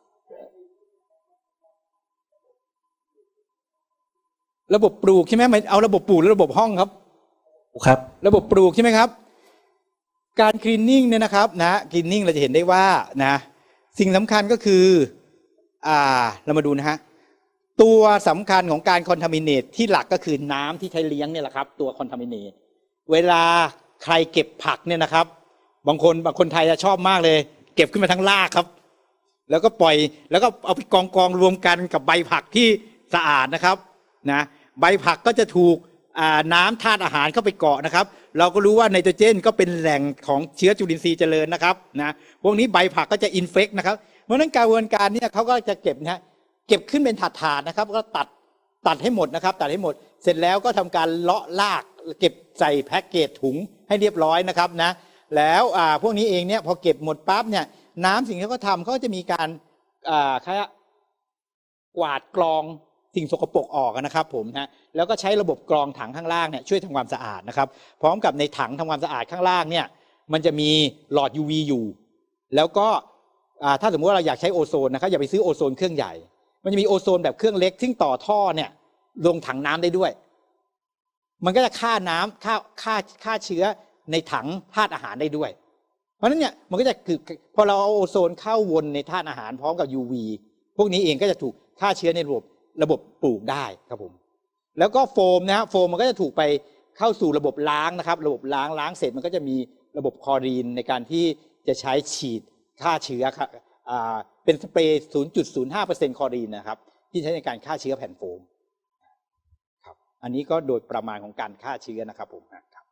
ๆระบบปลูกใช่ไหมเอาระบบปลูกหรือระบบห้องครับครับระบบปลูกใช่ไหมครับการคลีนนิ่งเนี่ยนะครับนะคลีนนิ่งเราจะเห็นได้ว่านะสิ่งสำคัญก็คือเรามาดูนะฮะตัวสำคัญของการคอนทามิเนตที่หลักก็คือน้ำที่ใช้เลี้ยงเนี่ยแหละครับตัวคอนทามิเนตเวลาใครเก็บผักเนี่ยนะครับบางคนไทยจะชอบมากเลยเก็บขึ้นมาทั้งรากครับแล้วก็ปล่อยแล้วก็เอาไปกองรวมกันกับใบผักที่สะอาดนะครับนะใบผักก็จะถูกน้ำธาตุอาหารเข้าไปเกาะนะครับเราก็รู้ว่าไนโตรเจนก็เป็นแหล่งของเชื้อจุลินทรีย์เจริญนะครับนะพวกนี้ใบผักก็จะอินเฟคนะครับเพราะนั้นกระบวนการนี้เขาก็จะเก็บเก็บขึ้นเป็นถาดนะครับก็ตัดให้หมดนะครับตัดให้หมดเสร็จแล้วก็ทำการเลาะรากเก็บใส่แพ็กเกจถุงให้เรียบร้อยนะครับนะแล้วพวกนี้เองเนี่ยพอเก็บหมดปั๊บเนี่ยน้ำสิ่งที่เขาทำเขาจะมีการกวาดกรองสิ่งสกปรกออกนะครับผมนะแล้วก็ใช้ระบบกรองถังข้างล่างเนี่ยช่วยทำความสะอาดนะครับพร้อมกับในถังทำความสะอาดข้างล่างเนี่ยมันจะมีหลอด UV อยู่แล้วก็ถ้าสมมติว่าเราอยากใช้โอโซนนะครับอย่าไปซื้อโอโซนเครื่องใหญ่มันจะมีโอโซนแบบเครื่องเล็กซึ่งต่อท่อเนี่ยลงถังน้ำได้ด้วยมันก็จะฆ่าน้ำฆ่าเชื้อในถังธาตุอาหารได้ด้วยเพราะฉะนั้นเนี่ยมันก็จะคือพอเราเอาโอโซนเข้าวนในธาตุอาหารพร้อมกับ UV พวกนี้เองก็จะถูกฆ่าเชื้อในระบบปลูกได้ครับผมแล้วก็โฟมนะโฟมมันก็จะถูกไปเข้าสู่ระบบล้างนะครับระบบล้างเสร็จมันก็จะมีระบบคลอรีนในการที่จะใช้ฉีดฆ่าเชื้อครับเป็นสเปรย์ 0.05% คลอรีนนะครับที่ใช้ในการฆ่าเชื้อแผ่นโฟมครับอันนี้ก็โดยประมาณของการฆ่าเชื้อนะครับผม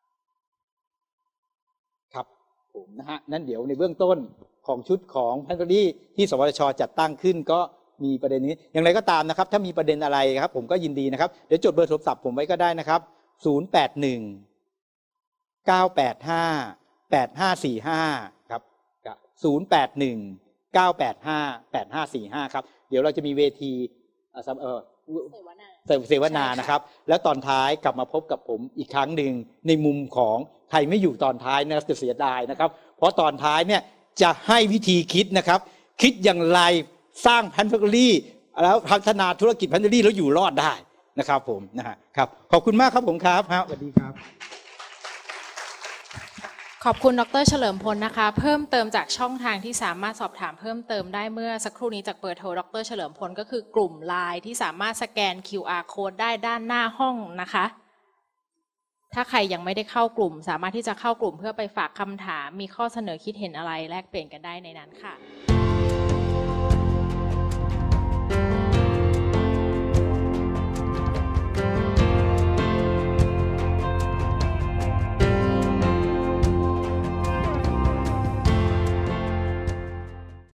ครับผมนะฮะนั่นเดี๋ยวในเบื้องต้นของชุดของแพนทรีที่สวทช.จัดตั้งขึ้นก็มีประเด็นนี้อย่างไรก็ตามนะครับถ้ามีประเด็นอะไรครับผมก็ยินดีนะครับเดี๋ยวจดเบอร์โทรศัพท์ผมไว้ก็ได้นะครับ081 985 8545ครับ081 985 8545ครับเดี๋ยวเราจะมีเวทีเสวนานะครับแล้วตอนท้ายกลับมาพบกับผมอีกครั้งหนึ่งในมุมของใครไม่อยู่ตอนท้ายนะจะเสียดายนะครับเพราะตอนท้ายเนี่ยจะให้วิธีคิดนะครับคิดอย่างไรสร้างแพนทรีแล้วพัฒนาธุรกิจแพนทรีแล้วอยู่รอดได้นะครับผมนะครับขอบคุณมากครับผมครับสวัสดีครับขอบคุณดร.เฉลิมพลนะคะเพิ่มเติมจากช่องทางที่สามารถสอบถามเพิ่มเติมได้เมื่อสักครู่นี้จากเบอร์โทรดร.เฉลิมพลก็คือกลุ่ม LINE ที่สามารถสแกน QR Code ได้ด้านหน้าห้องนะคะถ้าใครยังไม่ได้เข้ากลุ่มสามารถที่จะเข้ากลุ่มเพื่อไปฝากคำถามมีข้อเสนอคิดเห็นอะไรแลกเปลี่ยนกันได้ในนั้นค่ะ